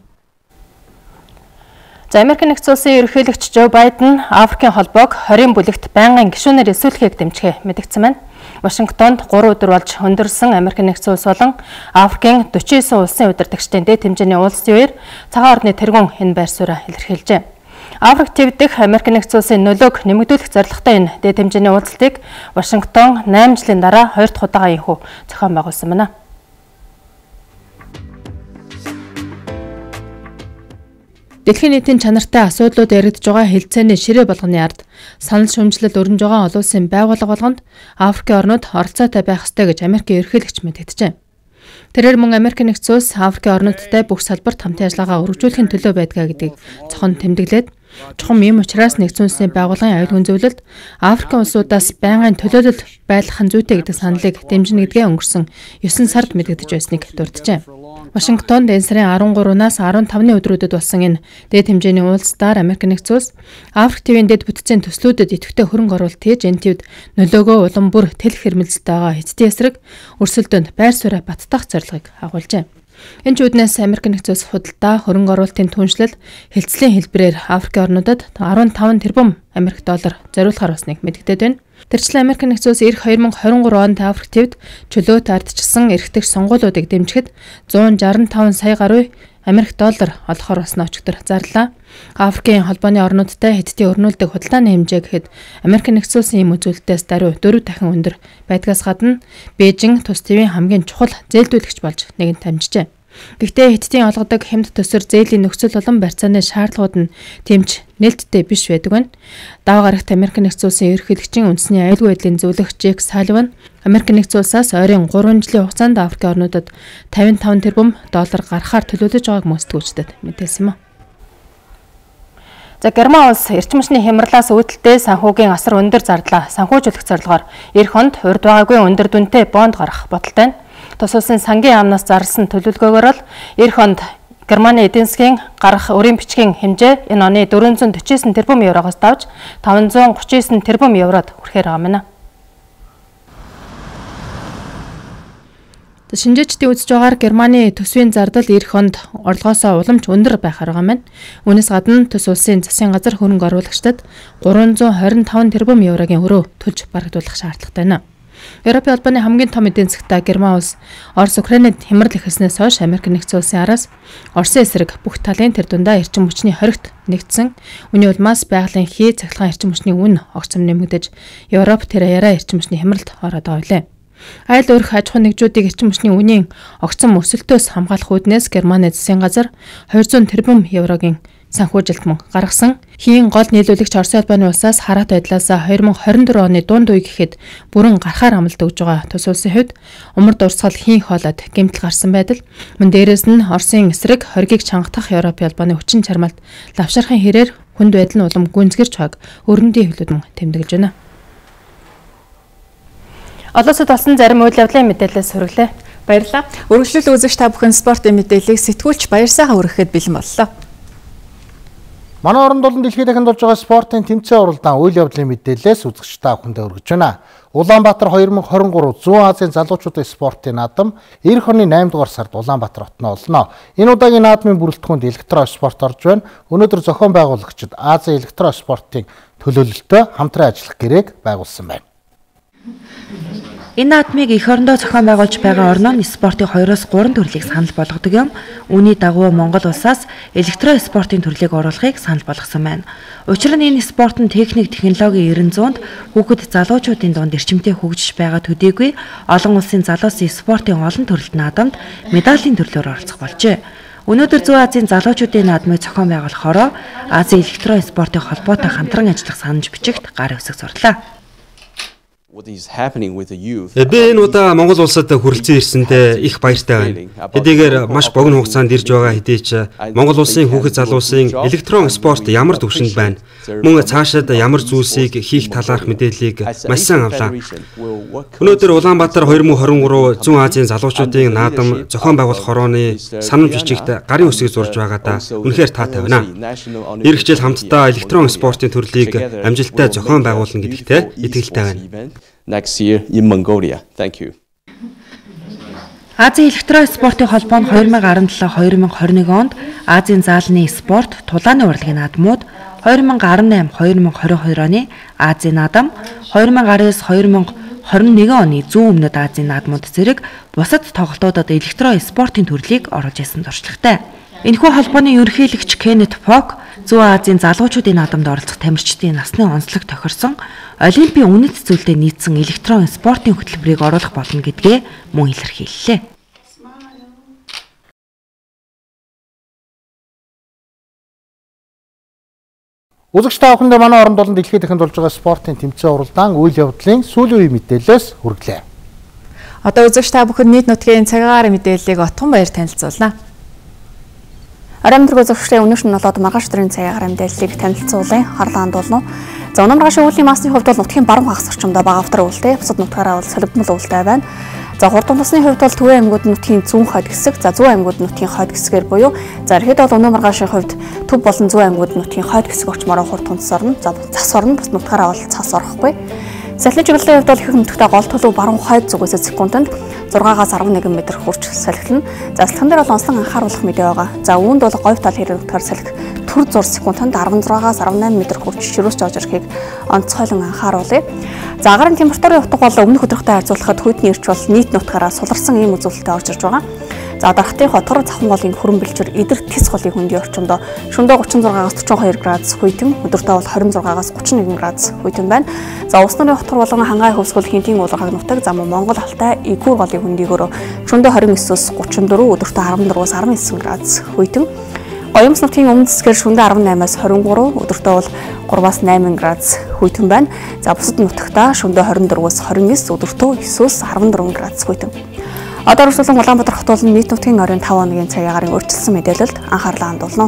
За Америк нэгдсэн улсын ерөнхийлөгч Жо Байден Африкийн холбоог хорийн бүлэгт байнгын гишүүнээр эсвэлхийг дэмжихээ мэдгдсэн байна. Вашингтонд гурван өдөр болж хөндөрсөн Америк нэгдсэн улс болон Африкийн дөрвөн девять улсын удирдагчдын дэд хэмжээний уулзсан үеэр цагаан орны тэргүүн энэ байр сууриа илэрхийлжээ. Африк твдэх Америк нэгдсэн улсын нөлөөг нэмэгдүүлэх зорилготой энэ дэд хэмжээний уулзалтыг Вашингтон найман жилийн дараа хоёр дахь удаага инхүү зохион байгуулсан байна. Дэлхийн нийтийн чанартай асуудлууд яригдж байгаа хэлцээний ширээ болгоны ард санал шүүмжлэл өрнөж байгаа олон улсын байгууллага болгонд Африкийн орнууд оролцоотой байх ёстой гэж Америкийн ерөнхийлөгч мэдэгджээ. Тэрээр мөн Америк нэгдсэн улс Африкийн орнуудтай бүх салбарт хамтын ажиллагаа өргөжүүлэхийн төлөө байдгаа гэдгийг цохон тэмдэглээд чухам юм учраас нэгдсэн улсын байгууллагын аюулгүй зөвлөлд Африкийн улсуудаас байнгын төлөөлөл байлгах зүйтэй гэдэг саналыг дэмжинэ гэдгээ өнгөрсөн ёсон сард мэдэгдэж байсныг дурджээ. Вашингтонд энэ сарын арван гуравнаас арван тавны өдрүүдэд болсон энэ дэд хэмжээний уулзалтаар Америк нэгдсэн улс Африк твийн дэд бүтцийн төслүүдэд идэвхтэй хөрөнгө оруулалт хийж энэ твд нөлөөгөө улам бүр тэлэх хэрмэлзэлтэй байгаа эцдийн эсрэг өрсөлдөөнд байр сууриа баттах зорилгыг агуулжээ. Энэ ч үднээс Америк нэгдсэн улс худалдаа хөрөнгө оруулалтын түншлэл хэлцлийн хэлбэрээр Африкийн орнуудад арван таван тэрбум Америк доллар зориулахар басныг мэдэгдээд байна. Тэрчлэн Америк нэгдсэн улс эх две тысячи двадцать три онд Африк твд чөлөөт ардчилсан эрхтэгч сонгуулиудыг дэмжихэд one sixty five сая гаруй Америк доллар олохоор басна өчигдөр зарлаа. Африкийн холбооны орнуудтай хэдтийн өрнүүлдэг худалдааны хэмжээ гэхэд Америк нэгдсэн улсын ийм үзүүлэлтээс даруй дөрвөн дахин өндөр байдгаас гадна Бээжин тус твийн хамгийн чухал зээлдүүлэгч болж нэгэн тамжжээ. Гэхдээ хэдтийн олгодог хямд төсөр зээлийн нөхцөл болон барьцааны шаардлагууд нь тэмч нээлттэй биш байдаг байна. Даваа гарагт Америк нэгдсэн улсын ерөнхийлөгчийн үндэсний аюулгүй байдлын зөвлөгч Джек Салливан Америк нэгдсэн улсаас ойрын гурван жилийн хугацаанд Африкийн орнуудад пятьдесят пять тэрбум доллар гаргахаар төлөвлөж байгааг мөсдгүүчдэд мэдээлсэн юм. За Герман улс эрчим хүчний хямралаас үүдэлтэй санхүүгийн асар өндөр зардлаа санхүүжүүлэх зорилгоор эх онд урьд байгаагүй өндөр дүнтэй бонд гаргах бодолтой байна. Тус улсын сангийн яамнаас зарласан төлөвлөгөөгөөр л эх онд Германы эдийн засгийн гарах өрийн бичгийн хэмжээ энэ оны дөрвөн зуун дөрвөн девять тэрбум евроогоос давж таван зуун гурван девять тэрбум еврод хүрэхээр байгаа юм. Шинжээчдийн үзэж байгаагаар Германы төсвийн зардал эх онд орлогоосоо уламж өндөр байхаар байгаа юм. Үүнээс гадна төс улсын засгийн газар хөрөнгө оруулагчдад гурван зуун двадцать пять тэрбум еврогийн өрөө төлж барагдуулах шаардлагатай байна. Европын албаны хамгийн том эдийн засгтай Герман улс Орос Украинад хямрал эхэлснээс хойш Америк нэгдсэн улсын араас Оросын эсрэг бүх талын тэр дундаа эрчим хүчний хоригт нэгдсэн. Үүний улмаас байгалийн хий цахилгаан эрчим хүчний үн огцом нэмэгдэж Европ тэр яраа эрчим хүчний хямралд ороод байгаа билээ. Айл өрх аж ахуйн нэгжүүдийг эрчим хүчний үнийн огцом өсөлтөөс хамгаалах үүднээс Германы засгийн газар двести тэрбум еврогийн санхүүжилт мөн гаргасан. Хийн гол нийлүүлэгч Оросын албаны улсаас хараат байдлаас две тысячи двадцать четыре оны дунд үе гэхэд бүрэн гарахаар амлалт өгж байгаа тус улсын хувьд умар дурсгал хийн хоолойд гэмтэл гарсан байдал мөн дээрээс нь Оросын эсрэг хоргийг чангатах Европын албаны хүчин чармаалт лавшархын хэрээр хүнд байдал нь улам гүнзгэрч байгааг өрөндийн хөвлөд мөн тэмдэглэж байна. Олонсод болсон зарим үйл явдлын мэдээлэлээс хүргэлээ. Баярлалаа. Үргэлжлэл үзэгч та бүхэн спортын мэдээллийг сэтгүүлч Баяр сайхан өргөхөд бэлэн боллоо.
Манай оронд болон дэлхийд дахинд болж байгаа спортын тэмцээн уралдаан үйл явдлын мэдээлэлээс үзэгч та бүхэндээ хүргэж байна. Улаанбаатар two thousand twenty-three Зүүн Азийн залуучуудын спортын наадам эх оны eight дугаар сард Улаанбаатар хотноо олно. Энэ удаагийн наадмын бүрэлдэхүүнд электро спорт орж байна. Өнөөдөр зохион байгуулагчид Азийн электро спортын төлөөлөлтөд хамтран ажиллах гэрээг байгуулсан байна.
Энэ наадмыг эх орондоо зохион байгуулж байгаа орноо спортын two-оос three төрлийг санал болгодог юм. Үүний дагуу Монгол улсаас электро спортын төрлийг оруулахыг санал болгосон байна. Учир нь энэ спорт нь техник, технологийн эрен зуунд хүүхэд залуучуудын дунд эрчимтэй хөгжиж байгаа төдийгүй олон улсын залуусын спортын олон төрөлд наадамд медалийн төрлөөр оролцох болжээ. Өнөөдөр Зүүн Азийн залуучуудын наадмыг зохион байгуулахаар Азийн электро спортын холбоотой хамтран ажиллах санамж бичигт гар хэвсэг сурлаа.
Би энэ удаа Монгол улсад хүрэлцэн ирсэндээ их баяртай байна. Хэдийгээр маш богино хугацаанд ирж байгаа хэдий ч Монгол улсын хүүхэд залуусын электрон спорт ямар түвшинд байна. Мөн цаашид ямар зүйлсийг хийх талаарх мэдээллийг маш сайн авлаа. Өнөөдөр Улаанбаатар two thousand twenty-three Зүүн Азийн залуучуудын наадам зохион байгуулах хорооны санамж бичигт гарын үсгийг зурж байгаадаа үнэхээр таатай байна. Ирэх жил хамтдаа электрон спортын төрлийг амжилттай зохион байгуулна гэдэгтээ итгэлтэй байна.
Next year in Mongolia. Thank you.
Азийн электро спортын холбоо нь twenty seventeen twenty twenty-one онд Азийн заалны спорт тулааны урлагийн наадмууд, twenty eighteen twenty twenty-two оны Азийн наадам, twenty nineteen twenty twenty-one оны зүүн өмнөд Азийн наадмууд зэрэг бусад тоглолтуудад электро спортын төрлийг оруулж ирсэн туршлагатай. Энэхүү холбооны ерөнхийлөгч Кеннет Фок Зүүн Азийн залуучуудын наадамд оролцох тамирчдын насны онцлог тохирсон Олимпийн үнэт зүйлдээ нийцсэн электрон спортын хөтөлбөрийг оруулах болно гэдгээ мөн илэрхийллээ.
Үзэгч та бүхэндээ манай оронд болон дэлхийд дахинд болж байгаа спортын тэмцээн уралдаан үйл явдлын сүүлийн үеийн мэдээлэлээс хүргэлээ.
Одоо үзэгч та бүхэн нийт нутгийн цагаагаар мэдээллийг отхон баяр танилцуулна.
Арамдраг зөвшөөрлийн өнөөшн болоод маргааш өдрийн цагаагаар мэдээллийг танилцуулан харлаанд болно. За өнөө маргааш өвлийн масны хувьд бол нутгийн баруун хагас орчимдоо бага автар өвөлтэй, бусад нутгаараа бол солигдмол өвөлтэй байна. За хурдан тусны хувьд бол Төвийн аймагуд нутгийн зүүн хойд хэсэг, за зүүн аймагуд нутгийн хойд хэсгээр буюу за ихэд бол өнөө маргаашийн хувьд Төв болон зүүн аймагуд нутгийн хойд хэсэг орчмоор хурдан тус орно. За цас орно, бус нутгаараа бол цас орохгүй. Салхины чиглэлийн хувьд бол их нутгтаа гол төлөв баруун хойд зүгээс секундэд six-аас eleven метр хүрч салхилна. За салхин дээр бол онцлог анхааруулах мэдээ байгаа. За үүнд бол говь тал хэрэг нутгаар салхи түр зур секундэд sixteen-аас eighteen метр хүрч ширүүс жож ирэхийг онцгойлон анхааруулъя. За агарын температурын утга бол өмнөх өдрөгтэй харьцуулахад хүйтний эрч бол нийт нутгаараа суларсан ийм үзүүлэлттэй орж ирж байгаа. За дарахтын хотгор цавхан голын хүрэн бэлчээр эдэр тис голын хөндийн орчимдоо шөнөдөө thirty-six-аас forty-two градус хүйтэн, өдөртөө бол twenty-six-аас thirty-one градус хүйтэн байна. За ус нурын хотгор болон хангаай хөвсгөл хинтийн уулгаг нутаг зам Монгол Алтай Игүүр голын хөндийгөөр шөнөдөө twenty-nine-аас thirty-four, өдөртөө fourteen-аас nineteen градус хүйтэн. Оюмс нутгийн өмнөд хэсгээр шөнөдөө eighteen-аас twenty-three, өдөртөө бол three-аас eight градус хүйтэн байна. За бусад нутагтаа шөнөдөө twenty-four-аас twenty-nine, өдөртөө nine-аас fourteen градус хүйтэн. Одоо өрсөлдөн Улаанбаатар хот болон нийт нутгийн оройн five хоногийн цагийн агаарын өөрчлөсөн мэдээлэлд анхаарлаа хандуулна.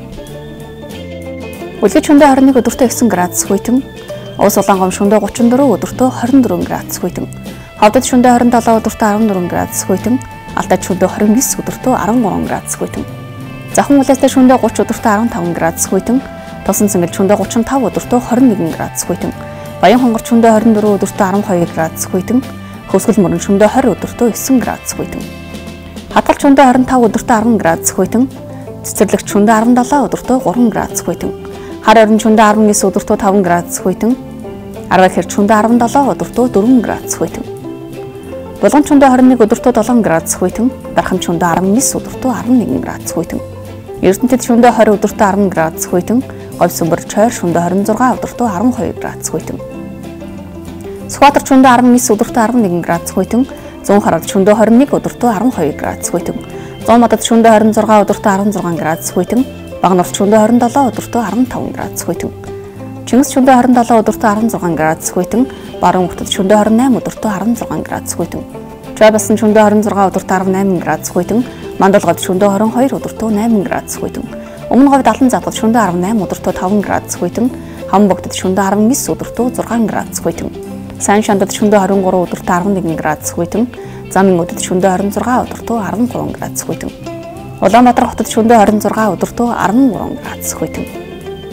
Үлгэж шөнөдөө twenty-one, өдөртөө nine градус хүйтэн. Уус Улаангом шөнөдөө thirty-four, өдөртөө twenty-four градус хүйтэн. Ховдод шөнөдөө twenty-seven, өдөртөө fourteen градус хүйтэн. Алдад шөнөдөө twenty-nine, өдөртөө thirteen градус хүйтэн. Захан улаастай шөнөдөө thirty, өдөртөө fifteen градус хүйтэн. Тосон цэнгэл шөнөдөө thirty-five, өдөртөө twenty-one градус хүйтэн. Баян хонгор шөнөдөө twenty-four, өдөртөө twelve градус хүйтэн. Хөвсгөл мөрөн шөнөдөө twenty, өдөртөө nine градус хүйтэн. Хатгал шөнөдөө twenty-five, өдөртөө ten градус хүйтэн. Цэцэрлэгт шөнөдөө seventeen, өдөртөө three градус хүйтэн. Хар орон шөнөдөө nineteen, өдөртөө five градус хүйтэн. Арвал хэр шөнөдөө seventeen, өдөртөө four градус хүйтэн. Булган шөнөдөө twenty-one, өдөртөө seven градус хүйтэн. Дархан шөнөдөө nineteen, өдөртөө eleven градус хүйтэн. Эрдэнэтэд шөнөдөө twenty, өдөртөө ten градус хүйтэн. Говь сүмбэр чойр шөнөдөө twenty-six, өдөртөө twelve градус хүйтэн. Сүхбаатар шөнөдөө nineteen, өдөртөө eleven градус хүйтэн. Зүүн хараад шөнөдөө twenty-one, өдөртөө twelve градус хүйтэн. Зүүн модод шөнөдөө twenty-six, өдөртөө sixteen градус хүйтэн. Багнуурт шөнөдөө twenty-seven, өдөртөө fifteen градус хүйтэн. Чингис шөнөдөө twenty-seven, өдөртөө sixteen градус хүйтэн. Баруун хотод шөнөдөө twenty-eight, өдөртөө sixteen градус хүйтэн. Чойбасан шөнөдөө twenty-six, өдөртөө eighteen градус хүйтэн. Мандалгад шөнөдөө twenty-two, өдөртөө eight градус хүйтэн. Өмнө говьд Алан затад шөнөдөө eighteen, өдөртөө five градус хүйтэн. Хамбогдод шөнөдөө nineteen, өдөртөө six градус хүйтэн. Сайн шандад шөнөдөө twenty-three, өдөртөө eleven градус хүйтэн. Замын өдөд шөнөдөө twenty-six, өдөртөө thirteen градус хүйтэн. Улаанбаатар хотод шөнөдөө twenty-six, өдөртөө thirteen градус хүйтэн.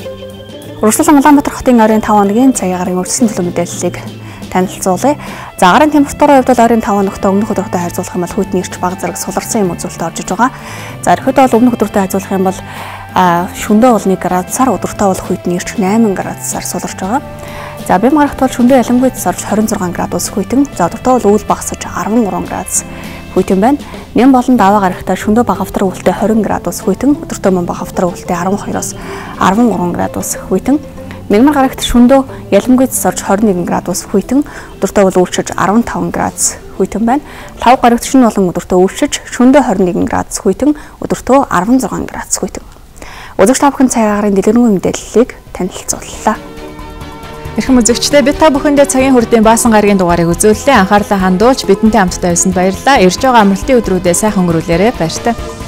Урагшлан Улаанбаатар хотын ойрын таван хоногийн цагийн гарын өрсөлдөөн төлөв мэдээллийг танилцуулъя. За гарын температурын хувьд бол ойрын таван хоногтой өмнөх өдрөдөө харьцуулах юм бол хүйтний эрч бага зэрэг суларсан юм үзүүлэлт орж иж байгаа. За ерөөдөө бол өмнөх өдрөдөө харьцуулах юм бол шөнөдөө бол нэг градусаар өдөртөө бол хүйтний эрч найман градусаар суларч байгаа. За бям гарагт бол шөнөдөө ялангуяа сарж хорин зургаан градус хүйтэн. За өдөртөө бол өвөл багасж арван гурван градус хүйтэн байна. Нян болон даваа гарагтаа шөнөдөө багавтар өвөлтэй хорин градус хүйтэн, өдөртөө мөн багавтар өвөлтэй арван хоёроос арван гурван градус хүйтэн. Мягмар гарагт шөнөдөө ялангуяа сарж хорин нэгэн градус хүйтэн, өдөртөө бол өвчөж арван таван градус хүйтэн байна. Лав гарагт шөнө болон өдөртөө өвчөж шөнөдөө хорин нэгэн градус хүйтэн, өдөртөө арван зургаан градус хүйтэн. Үзэгч та бүхэн цагийн агарын дэлгэрэнгүй мэдээллийг танилцууллаа. Эрхэм үзэгчдээ бид та бүхэндээ цагийн хүрдийн баасан гарагийн дугаарыг үзүүллээ. Анхаарлаа хандуулж бидэнтэй хамтдаа байсанд баярлалаа. Ирж байгаа амралтын өдрүүдэд сайхан өнгөрүүлээрэй. Баяртай.